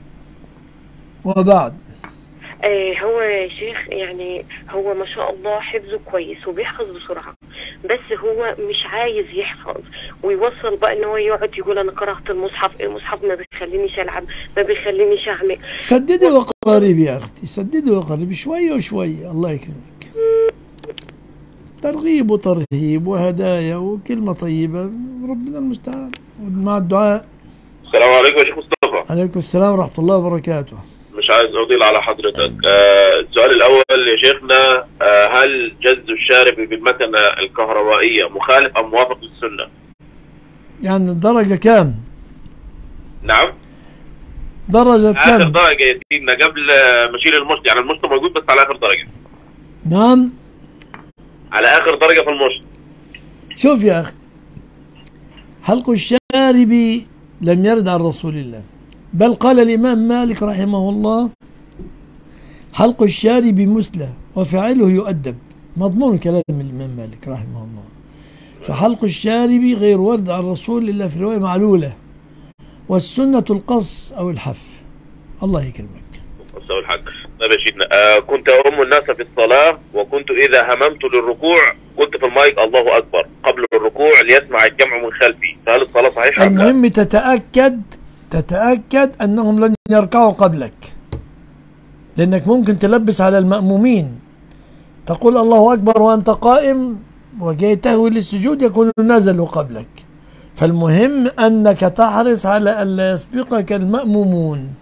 وبعد آه هو يا شيخ يعني هو ما شاء الله حفظه كويس وبيحفظ بسرعة، بس هو مش عايز يحفظ ويوصل بقى ان هو يقعد يقول انا قرأت المصحف، المصحف ما بيخلينيش العب، ما بيخلينيش اعمل. سددي وقاربي يا اختي، سددي وقاربي شوية وشوية. الله يكرمك. ترغيب وترهيب وهدايا وكلمة طيبة، ربنا المستعان مع الدعاء. السلام عليكم يا شيخ مصطفى. عليكم السلام ورحمة الله وبركاته. مش عايز اطيل على حضرتك. آه السؤال الاول يا شيخنا، آه هل جز الشارب بالمكنه الكهربائيه مخالف ام موافق للسنه؟ يعني الدرجه كام؟ نعم درجه كام؟ اخر درجه يا سيدنا قبل ما اشيل المشط، يعني المشط موجود بس على اخر درجه. نعم على اخر درجه في المشط. شوف يا اخي، حلق الشارب لم يرد عن رسول الله، بل قال الإمام مالك رحمه الله حلق الشارب مثله وفعله يؤدب. مضمون كلام الإمام مالك رحمه الله. فحلق الشارب غير ورد عن رسول الله في رواية معلولة، والسنة القص أو الحف. الله يكرمك. القص أو الحف. طيب يا سيدنا، آه كنت أؤم الناس في الصلاة، وكنت إذا هممت للركوع قلت في المايك الله أكبر قبل الركوع ليسمع الجمع من خلفي، فهل الصلاة صحيحة؟ المهم تتأكد تتأكد أنهم لن يركعوا قبلك، لأنك ممكن تلبس على المأمومين، تقول الله أكبر وأنت قائم وجاي تهوي للسجود يكونوا نزلوا قبلك. فالمهم أنك تحرص على ألا يسبقك المأمومون.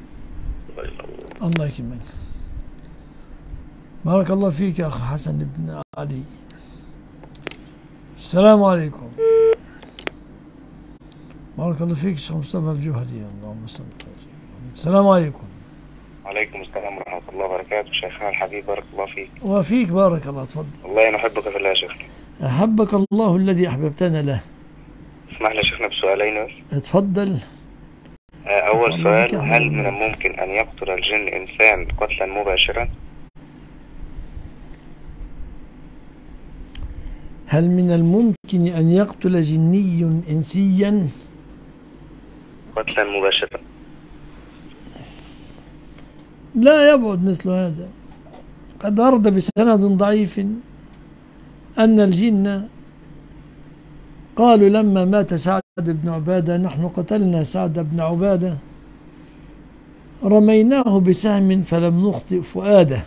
الله يكرمك. بارك الله فيك يا أخ حسن بن علي. السلام عليكم. بارك الله فيك شيخ مصطفى الجوهري. اللهم صل على سيدنا. السلام عليكم. وعليكم السلام ورحمة الله وبركاته. شيخنا الحبيب بارك الله فيك. وفيك بارك الله. تفضل. والله نحبك في الله يا شيخنا. أحبك الله الذي أحببتنا له. اسمح لي شيخنا بسؤالين. اتفضل. أول سؤال، هل من الممكن أن يقتل الجن إنسان قتلا مباشرا؟ هل من الممكن أن يقتل جني إنسيا؟ قتلا مباشرة. لا يبعد مثل هذا. قد ورد بسند ضعيف أن الجن قالوا لما مات سعد بن عبادة: نحن قتلنا سعد بن عبادة، رميناه بسهم فلم نخطئ فؤاده.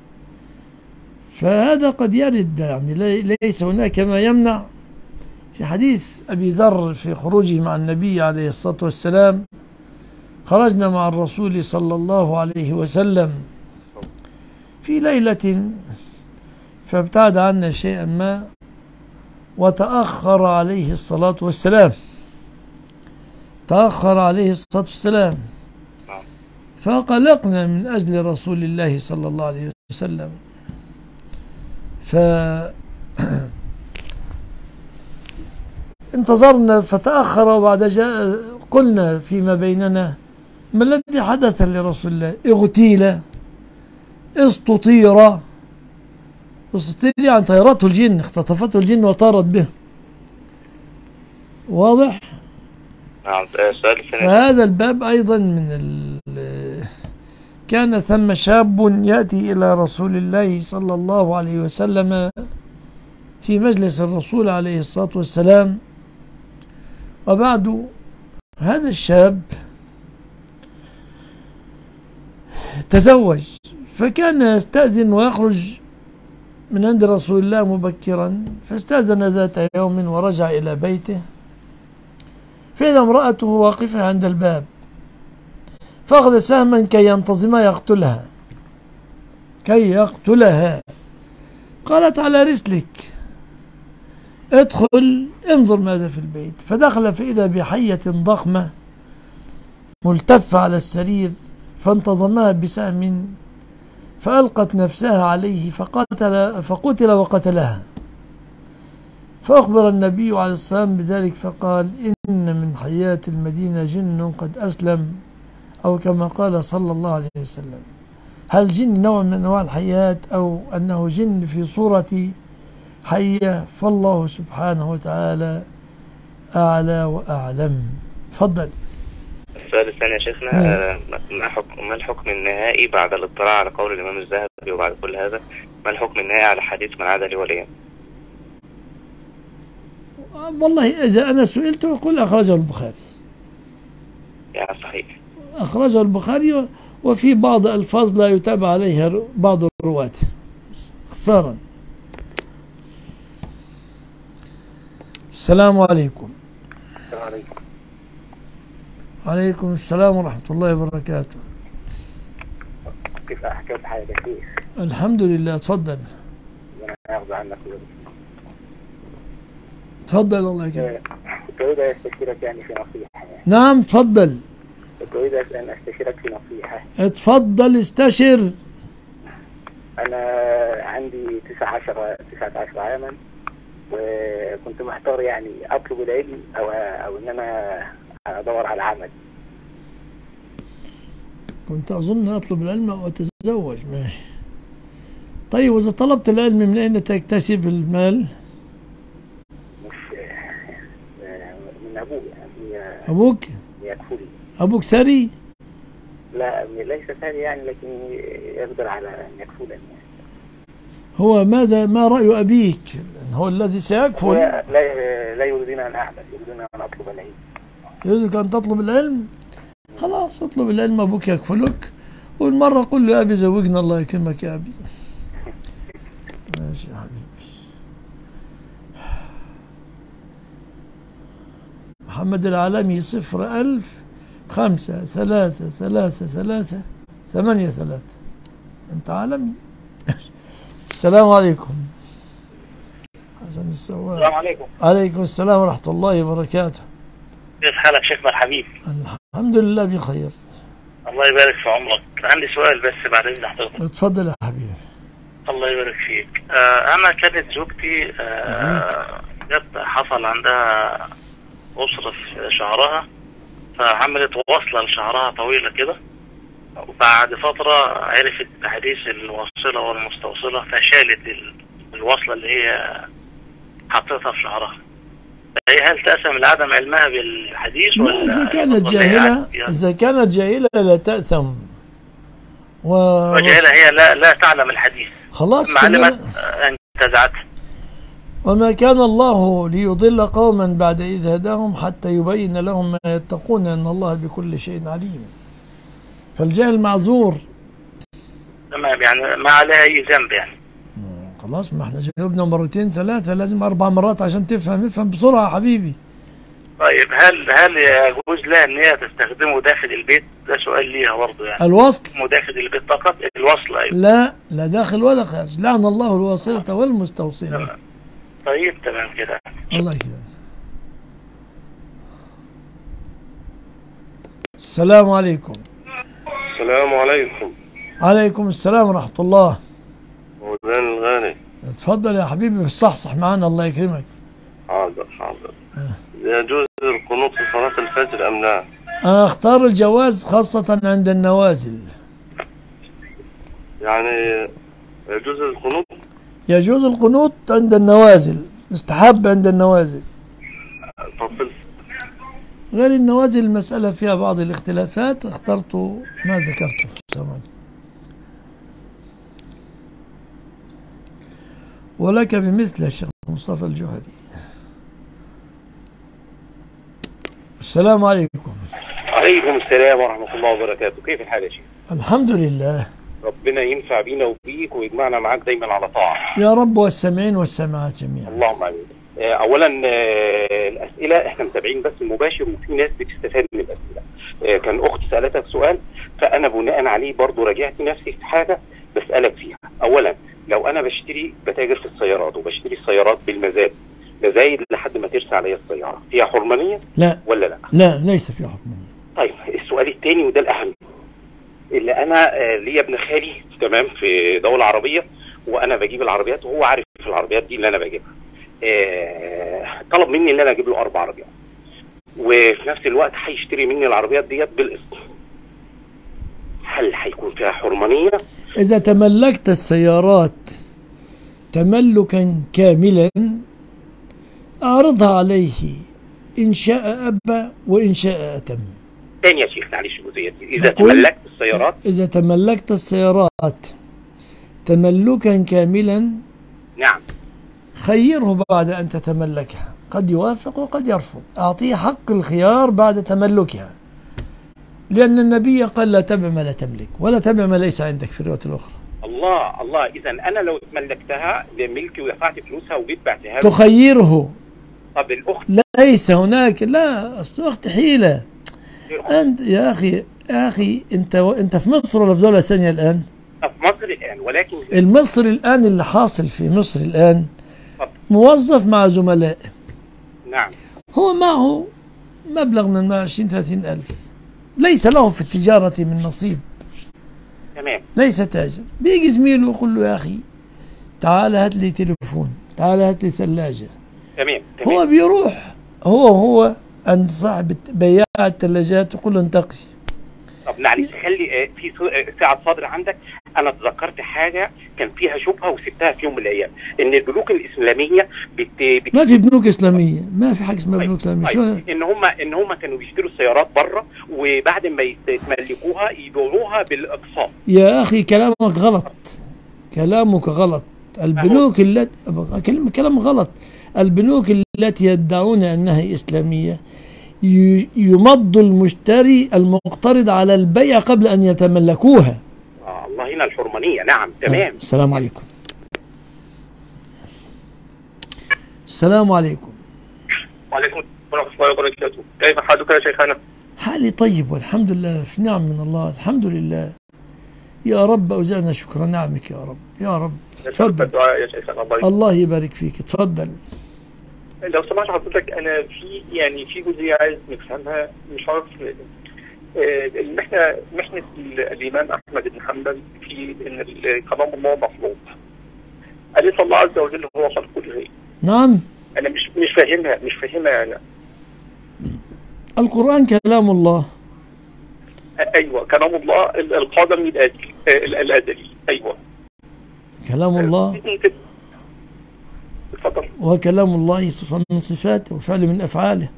فهذا قد يرد، يعني ليس هناك ما يمنع. في حديث أبي ذر في خروجه مع النبي عليه الصلاة والسلام: خرجنا مع الرسول صلى الله عليه وسلم في ليلة فابتعد عنا شيئا ما وتأخر عليه الصلاة والسلام تأخر عليه الصلاة والسلام فقلقنا من أجل رسول الله صلى الله عليه وسلم. ف انتظرنا فتأخر، وبعد جاء قلنا فيما بيننا: ما الذي حدث لرسول الله؟ اغتيل، استطير. استطير يعني طيرته الجن، اختطفته الجن وطارت به. واضح؟ فهذا الباب أيضا من ال... كان ثم شاب يأتي إلى رسول الله صلى الله عليه وسلم في مجلس الرسول عليه الصلاة والسلام. وبعد هذا الشاب تزوج، فكان يستأذن ويخرج من عند رسول الله مبكرا، فاستأذن ذات يوم ورجع إلى بيته، فإذا امرأته واقفة عند الباب، فأخذ سهما كي ينتظمها يقتلها كي يقتلها قالت: على رسلك، ادخل انظر ماذا في البيت. فدخل فإذا بحية ضخمة ملتفة على السرير، فانتظمها بسهم فألقت نفسها عليه فقتل, فقتل وقتلها. فأخبر النبي عليه الصلاة والسلام بذلك فقال: إن من حياة المدينة جن قد أسلم، أو كما قال صلى الله عليه وسلم. هل جن نوع من أنواع الحياة أو أنه جن في صورة حية؟ فالله سبحانه وتعالى أعلى وأعلم. تفضل. السؤال الثاني يا شيخنا: ما حكم ما الحكم النهائي بعد الاطلاع على قول الإمام الذهبي وبعد كل هذا، ما الحكم النهائي على حديث من عاد لي وليا؟ والله إذا أنا سئلت أقول أخرجه البخاري. يعني صحيح. أخرجه البخاري، وفي بعض الألفاظ لا يتابع عليها بعض الرواة اختصارا. السلام عليكم. السلام عليكم. عليكم السلام ورحمة الله وبركاته. كيف كيف حالك يا شيخ؟ الحمد لله. تفضل. أنا أخذ عنك. تفضل. الله يكرمك. كنت أريد أن أستشيرك يعني في نصيحة. يعني. نعم تفضل. كنت أريد أن أستشيرك في نصيحة. اتفضل استشر. أنا عندي تسعة عشر تسعة عشر عاما، وكنت محتار يعني أطلب العلم أو أو إن أنا أدور على عمل. كنت أظن أطلب العلم أو أتزوج. ماشي. طيب وإذا طلبت العلم من أين تكتسب المال؟ مش من أبوي يعني. أبوك؟ يكفلي. أبوك ثري؟ لا ليس ثري يعني، لكن يقدر على أن يكفلني يعني. هو ماذا ما رأي أبيك؟ هو الذي سيكفل. لا لا يريدون أن أعمل، يريدون أن أطلب العلم. يريدك أن تطلب العلم؟ خلاص اطلب العلم، أبوك يكفلك، والمرة قل له: يا أبي زوجنا الله يكرمك يا أبي. ماشي يا حبيبي. محمد العالمي صفر ألف خمسة ثلاثة ثلاثة ثلاثة ثمانية ثلاثة. أنت عالمي. السلام عليكم. حسن السواق. السلام عليكم. عليكم السلام ورحمة الله وبركاته. كيف حالك شيخنا الحبيب؟ الحمد لله بخير. الله يبارك في عمرك. عندي سؤال بس بعد إذن حضرتك. اتفضل يا حبيبي. الله يبارك فيك. آه أنا كانت زوجتي آه جت حصل عندها أسرة في شعرها، فعملت وصلة لشعرها طويلة كده، وبعد فترة عرفت تحديث الواصلة والمستوصلة، فشالت الوصلة اللي هي حطيتها في شعرها، هي هل تأثم لعدم علمها بالحديث ولا؟ إذا كانت جاهلة إذا كانت جاهلة لا تأثم. و... وجاهلة هي لا لا تعلم الحديث، خلاص معلمة انتزعتها. وما كان الله ليضل قوما بعد إذ هداهم حتى يبين لهم ما يتقون أن الله بكل شيء عليم. فالجاهل معذور. تمام، يعني ما عليها أي ذنب يعني. خلاص، ما احنا جاوبنا مرتين ثلاثة، لازم أربع مرات عشان تفهم. افهم بسرعة يا حبيبي. طيب هل هل يجوز لها ان هي تستخدمه داخل البيت؟ ده سؤال ليها برضه يعني. الوصل داخل البيت فقط؟ الوصل ايوه. لا لا داخل ولا خارج. لعن الله الواصلة والمستوصلة. طيب تمام كده. الله يكرمك. السلام عليكم. السلام عليكم. عليكم السلام ورحمة الله. مولانا الغالي. اتفضل يا حبيبي، بالصحصح معانا الله يكرمك. حاضر حاضر. يجوز القنوت في صلاة الفجر أم لا؟ أنا أختار الجواز خاصة عند النوازل. يعني يجوز القنوت؟ يجوز القنوت عند النوازل، استحب عند النوازل. طب غير النوازل المسألة فيها بعض الاختلافات، اخترت ما ذكرته. سمعني. ولك بمثل الشيخ مصطفى الجوهري. السلام عليكم. عليكم السلام ورحمة الله وبركاته. كيف الحال يا شيخ؟ الحمد لله. ربنا ينفع بينا وبيك ويجمعنا معاك دايما على طاعة يا رب، والسامعين والسامعات جميعا. اللهم امين. اولا الاسئله احنا متابعين بس المباشر، وفي ناس بتستفاد من الاسئله. كان اخت سالتك سؤال، فانا بناء عليه برضو راجعت نفسي في حاجه بسالك فيها. اولا لو انا بشتري بتاجر في السيارات وبشتري السيارات بالمزاد، مزايد لحد ما ترسى عليا السياره، فيها حرمانيه؟ لا ولا لا؟ لا ليس فيها حرمانيه. طيب السؤال الثاني وده الاهم، اللي انا ليا ابن خالي تمام في دوله عربيه، وانا بجيب العربيات وهو عارف في العربيات دي اللي انا بجيبها. آه طلب مني ان انا اجيب له اربع عربيات، وفي نفس الوقت هيشتري مني العربيات ديت بالقسط. هل هيكون فيها حرمانيه؟ اذا تملكت السيارات تملكا كاملا اعرضها عليه، ان شاء ابى وان شاء اتم. تاني يا شيخ معلش الجزئيه دي، اذا تملكت السيارات اذا تملكت السيارات تملكا كاملا نعم خيره بعد أن تتملكها، قد يوافق وقد يرفض، أعطيه حق الخيار بعد تملكها، لأن النبي قال لا تبع ما لا تملك ولا تبع ما ليس عندك في الرواية الأخرى. الله الله. إذا أنا لو تملكتها لملكي ودفعت فلوسها وجيت بعتها تخيره. طب الأخت ليس هناك، لا أخت حيلة. أنت يا أخي يا أخي أنت أنت في مصر ولا في دولة ثانية الآن؟ في مصر الآن، ولكن المصري الآن اللي حاصل في مصر الآن موظف مع زملاء. نعم. هو معه مبلغ من عشرين ثلاثين ألف، ليس له في التجارة من نصيب. تمام. ليس تاجر. بيجي زميله يقول له يا أخي تعال هات لي تليفون، تعال هات لي ثلاجة. تمام. تمام. هو بيروح هو هو عند صاحب بياع الثلاجات يقول له انتقي. طب معلش خلي في سعة صدر عندك، انا تذكرت حاجه كان فيها شبهه وسبتها في يوم من الايام، ان البنوك الاسلاميه بت... بت... ما في بنوك اسلاميه، ما في حاجه اسمها بنوك اسلاميه. طيب. طيب. ان هم ان هم كانوا بيشتروا السيارات بره وبعد ما يتملكوها يبيعوها بالاقساط. يا اخي كلامك غلط، كلامك غلط. البنوك التي كلام غلط. البنوك التي يدعون انها اسلاميه يمض المشتري المقترض على البيع قبل أن يتملكوها. آه الله هنا الحرمانية. نعم تمام. السلام عليكم. السلام عليكم. وعليكم السلام ورحمة الله وبركاته. كيف حالك يا شيخنا؟ حالي طيب والحمد لله، في نعم من الله، الحمد لله. يا رب أوزعنا شكر نعمك يا رب يا رب. تفضل. الدعاء يا شيخنا. الله, الله يبارك فيك. تفضل. لو سمحت حضرتك، انا في يعني في جزئيه عايز نفهمها، مش عارف المحنه محنه الامام احمد بن حنبل في ان كلام الله مخلوق. أليس الله عز وجل هو خلق كل شيء؟ نعم. انا مش مش فاهمها مش فاهمها انا. القرآن كلام الله. ايوه كلام الله القادم الازلي الازلي. ايوه كلام الله. اتفضل. وكلام الله صفة من صفاته وفعل من أفعاله.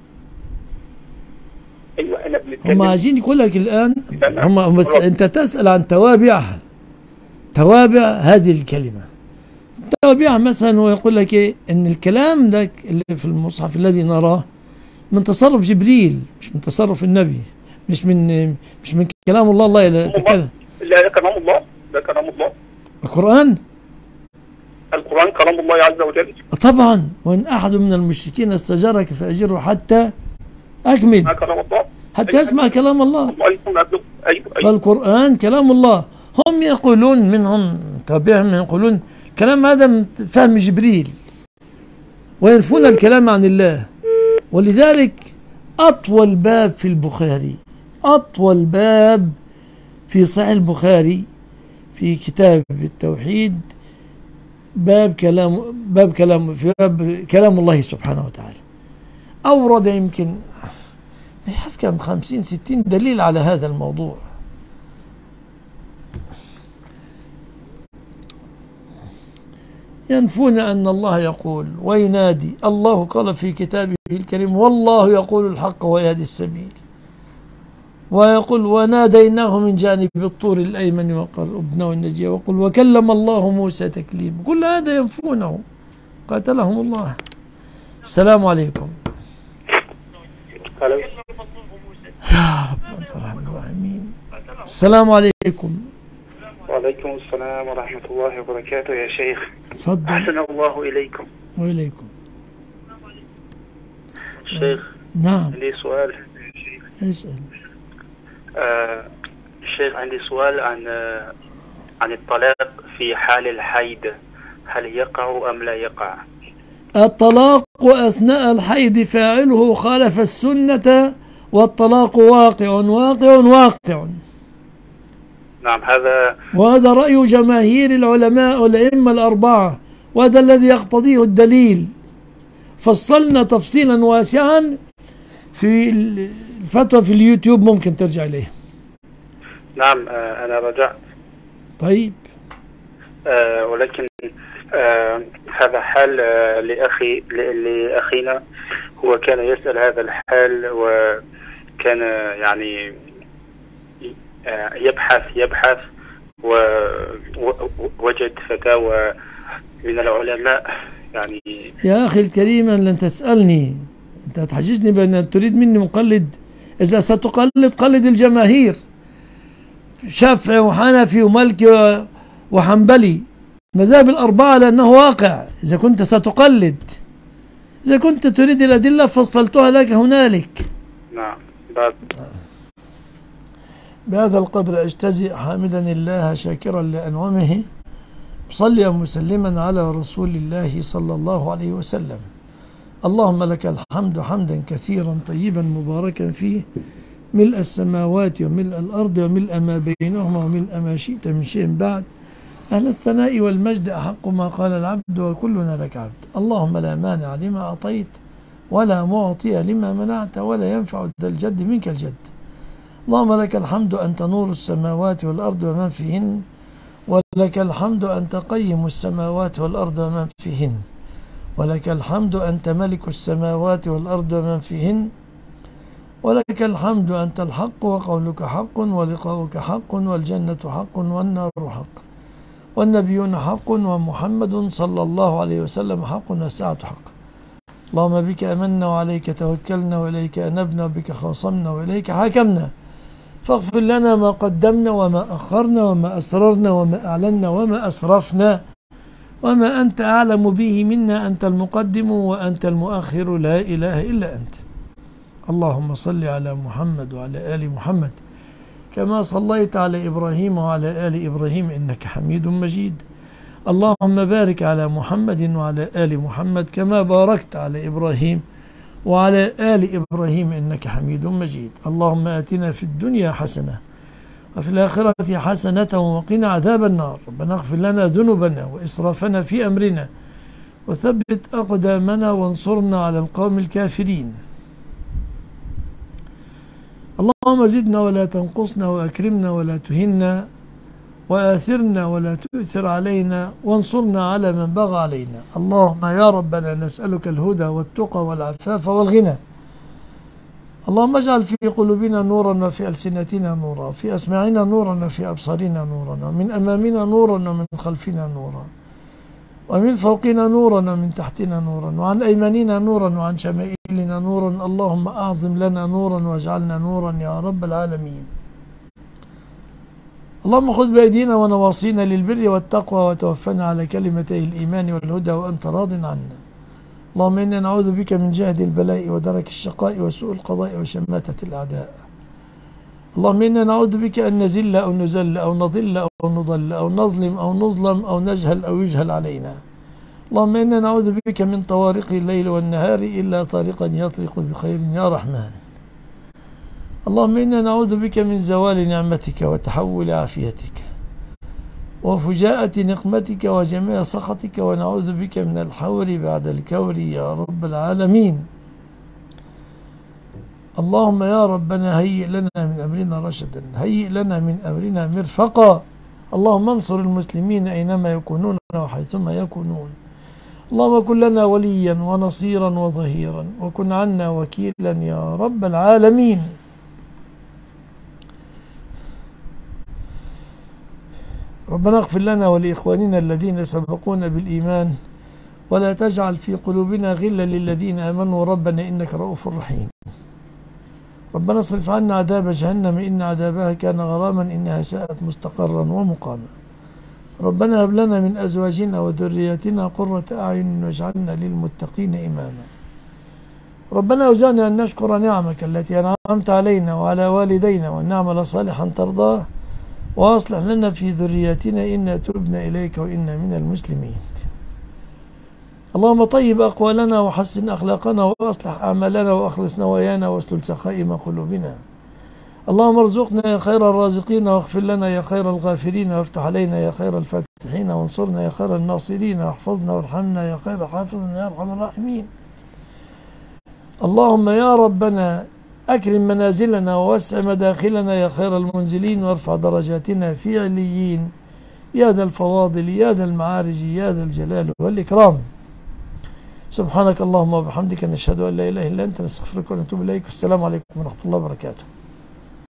ايوه انا بنتكلم. هم عايزين يقول لك الآن، هم بس أنت تسأل عن توابعها، توابع هذه الكلمة. توابعها مثلا هو يقول لك إيه؟ إن الكلام ده اللي في المصحف الذي نراه من تصرف جبريل، مش من تصرف النبي، مش من مش من كلام الله. الله يتكلم. لا ده كلام الله، ده كلام الله. القرآن القرآن كلام الله عز وجل. طبعا. وإن أحد من المشركين استجارك فأجره حتى أكمل، كلام الله، حتى يسمع كلام الله. أيوة. أيوة. فالقرآن كلام الله. هم يقولون منهم تابعهم يقولون كلام هذا من فهم جبريل وينفون الكلام عن الله. ولذلك أطول باب في البخاري، أطول باب في صحيح البخاري في كتاب التوحيد باب كلام باب كلام في باب كلام الله سبحانه وتعالى. أورد يمكن كم خمسين ستين دليل على هذا الموضوع. ينفون أن الله يقول وينادي. الله قال في كتابه الكريم والله يقول الحق ويهدي السبيل، ويقول وناديناه من جانب الطور الأيمن وقربناه النجية، وقل وكلم الله موسى تكليما. كل هذا ينفونه، قاتلهم الله. السلام عليكم. يا رب أنت الرحمن الرحيم. السلام عليكم. وعليكم السلام ورحمة الله وبركاته يا شيخ. تفضل. أحسن الله إليكم. وإليكم. شيخ. نعم. عندي سؤال. اسأل. آه شيخ عندي سؤال عن آه عن الطلاق في حال الحيض، هل يقع أم لا يقع؟ الطلاق أثناء الحيض فاعله خالف السنة، والطلاق واقع واقع واقع. نعم هذا وهذا رأي جماهير العلماء والأئمة الأربعة، وهذا الذي يقتضيه الدليل. فصلنا تفصيلا واسعا في الفتوى في اليوتيوب، ممكن ترجع إليه. نعم آه أنا رجعت. طيب. آه ولكن آه هذا حال آه لأخي لأخينا، هو كان يسأل هذا الحال وكان يعني آه يبحث يبحث ووجد فتاوى من العلماء. يعني يا أخي الكريم لن تسألني، أنت تحججني بأن تريد مني مقلد. إذا ستقلد قلد الجماهير، شافعي وحنفي ومالكي وحنبلي، مذاهب الأربعة، لأنه واقع. إذا كنت ستقلد، إذا كنت تريد الأدلة فصلتها لك هنالك. نعم. بعد بهذا القدر أجتزئ حامدا الله شاكرا لأنعمه، مصليا مسلما على رسول الله صلى الله عليه وسلم. اللهم لك الحمد حمدا كثيرا طيبا مباركا فيه، ملء السماوات وملء الأرض وملء ما بينهما وملء ما شئت من شيء بعد. أهل الثناء والمجد أحق ما قال العبد وكلنا لك عبد. اللهم لا مانع لما أعطيت ولا معطي لما منعت ولا ينفع ذا الجد منك الجد. اللهم لك الحمد أنت نور السماوات والأرض ومن فيهن، ولك الحمد أنت قيم السماوات والأرض ومن فيهن، ولك الحمد أنت ملك السماوات والأرض ومن فيهن، ولك الحمد أنت الحق وقولك حق ولقاؤك حق والجنة حق والنار حق والنبيون حق ومحمد صلى الله عليه وسلم حق والساعة حق. اللهم بك أمنا وعليك توكلنا وإليك أنبنا وبك خاصمنا وإليك حاكمنا، فاغفر لنا ما قدمنا وما أخرنا وما أسررنا وما أعلنا وما أسرفنا وما أنت أعلم به منا، أنت المقدم وأنت المؤخر، لا إله إلا أنت. اللهم صل على محمد وعلى آل محمد كما صليت على إبراهيم وعلى آل إبراهيم إنك حميد مجيد. اللهم بارك على محمد وعلى آل محمد كما باركت على إبراهيم وعلى آل إبراهيم إنك حميد مجيد. اللهم آتنا في الدنيا حسنة وفي الآخرة حسنة وقنا عذاب النار. ربنا اغفر لنا ذنوبنا وإسرافنا في أمرنا وثبت أقدامنا وانصرنا على القوم الكافرين. اللهم زدنا ولا تنقصنا وأكرمنا ولا تهنا وآثرنا ولا تؤثر علينا وانصرنا على من بغى علينا. اللهم يا ربنا نسألك الهدى والتقى والعفاف والغنى. اللهم اجعل في قلوبنا نورا وفي ألسنتنا نورا وفي أسماعنا نورا وفي أبصارنا نورا ومن أمامنا نورا ومن خلفنا نورا ومن فوقنا نورا ومن تحتنا نورا وعن أيماننا نورا وعن شمائلنا نورا. اللهم أعظم لنا نورا واجعلنا نورا يا رب العالمين. اللهم خذ بأيدينا ونواصينا للبر والتقوى وتوفنا على كلمتي الإيمان والهدى وأنت راض عنا. اللهم إنا نعوذ بك من جهد البلاء ودرك الشقاء وسوء القضاء وشماتة الأعداء. اللهم إنا نعوذ بك أن نزل أو نزل أو نضل أو نضل أو نظلم أو نظلم أو نجهل أو يجهل علينا. اللهم إنا نعوذ بك من طوارق الليل والنهار إلا طارقا يطرق بخير يا رحمن. اللهم إنا نعوذ بك من زوال نعمتك وتحول عافيتك وفجاءة نقمتك وجميع سخطك ونعوذ بك من الحور بعد الكور يا رب العالمين. اللهم يا ربنا هيئ لنا من أمرنا رشدا، هيئ لنا من أمرنا مرفقا. اللهم انصر المسلمين أينما يكونون وحيثما يكونون. اللهم كن لنا وليا ونصيرا وظهيرا وكن عنا وكيلا يا رب العالمين. ربنا اغفر لنا ولإخواننا الذين سبقونا بالإيمان ولا تجعل في قلوبنا غلا للذين آمنوا ربنا إنك رؤوف رحيم. ربنا اصرف عنا عذاب جهنم إن عذابها كان غراما إنها ساءت مستقرا ومقاما. ربنا هب لنا من أزواجنا وذرياتنا قرة أعين واجعلنا للمتقين إماما. ربنا أوزعنا أن نشكر نعمك التي أنعمت علينا وعلى والدينا وأن نعمل صالحا ترضاه وأصلح لنا في ذرياتنا إنا تبنا إليك وإنا من المسلمين. اللهم طيب أقوالنا وحسن أخلاقنا وأصلح أعمالنا وأخلص نوايانا واسلل سخائم قلوبنا. اللهم ارزقنا يا خير الرازقين واغفر لنا يا خير الغافرين وافتح علينا يا خير الفاتحين وانصرنا يا خير الناصرين واحفظنا وارحمنا يا خير حافظ يا أرحم الراحمين. اللهم يا ربنا أكرم منازلنا ووسع مداخلنا يا خير المنزلين وارفع درجاتنا في عليين يا ذا الفواضل يا ذا المعارج يا ذا الجلال والإكرام. سبحانك اللهم وبحمدك نشهد أن لا إله إلا أنت نستغفرك ونتوب إليك. والسلام عليكم ورحمة الله وبركاته.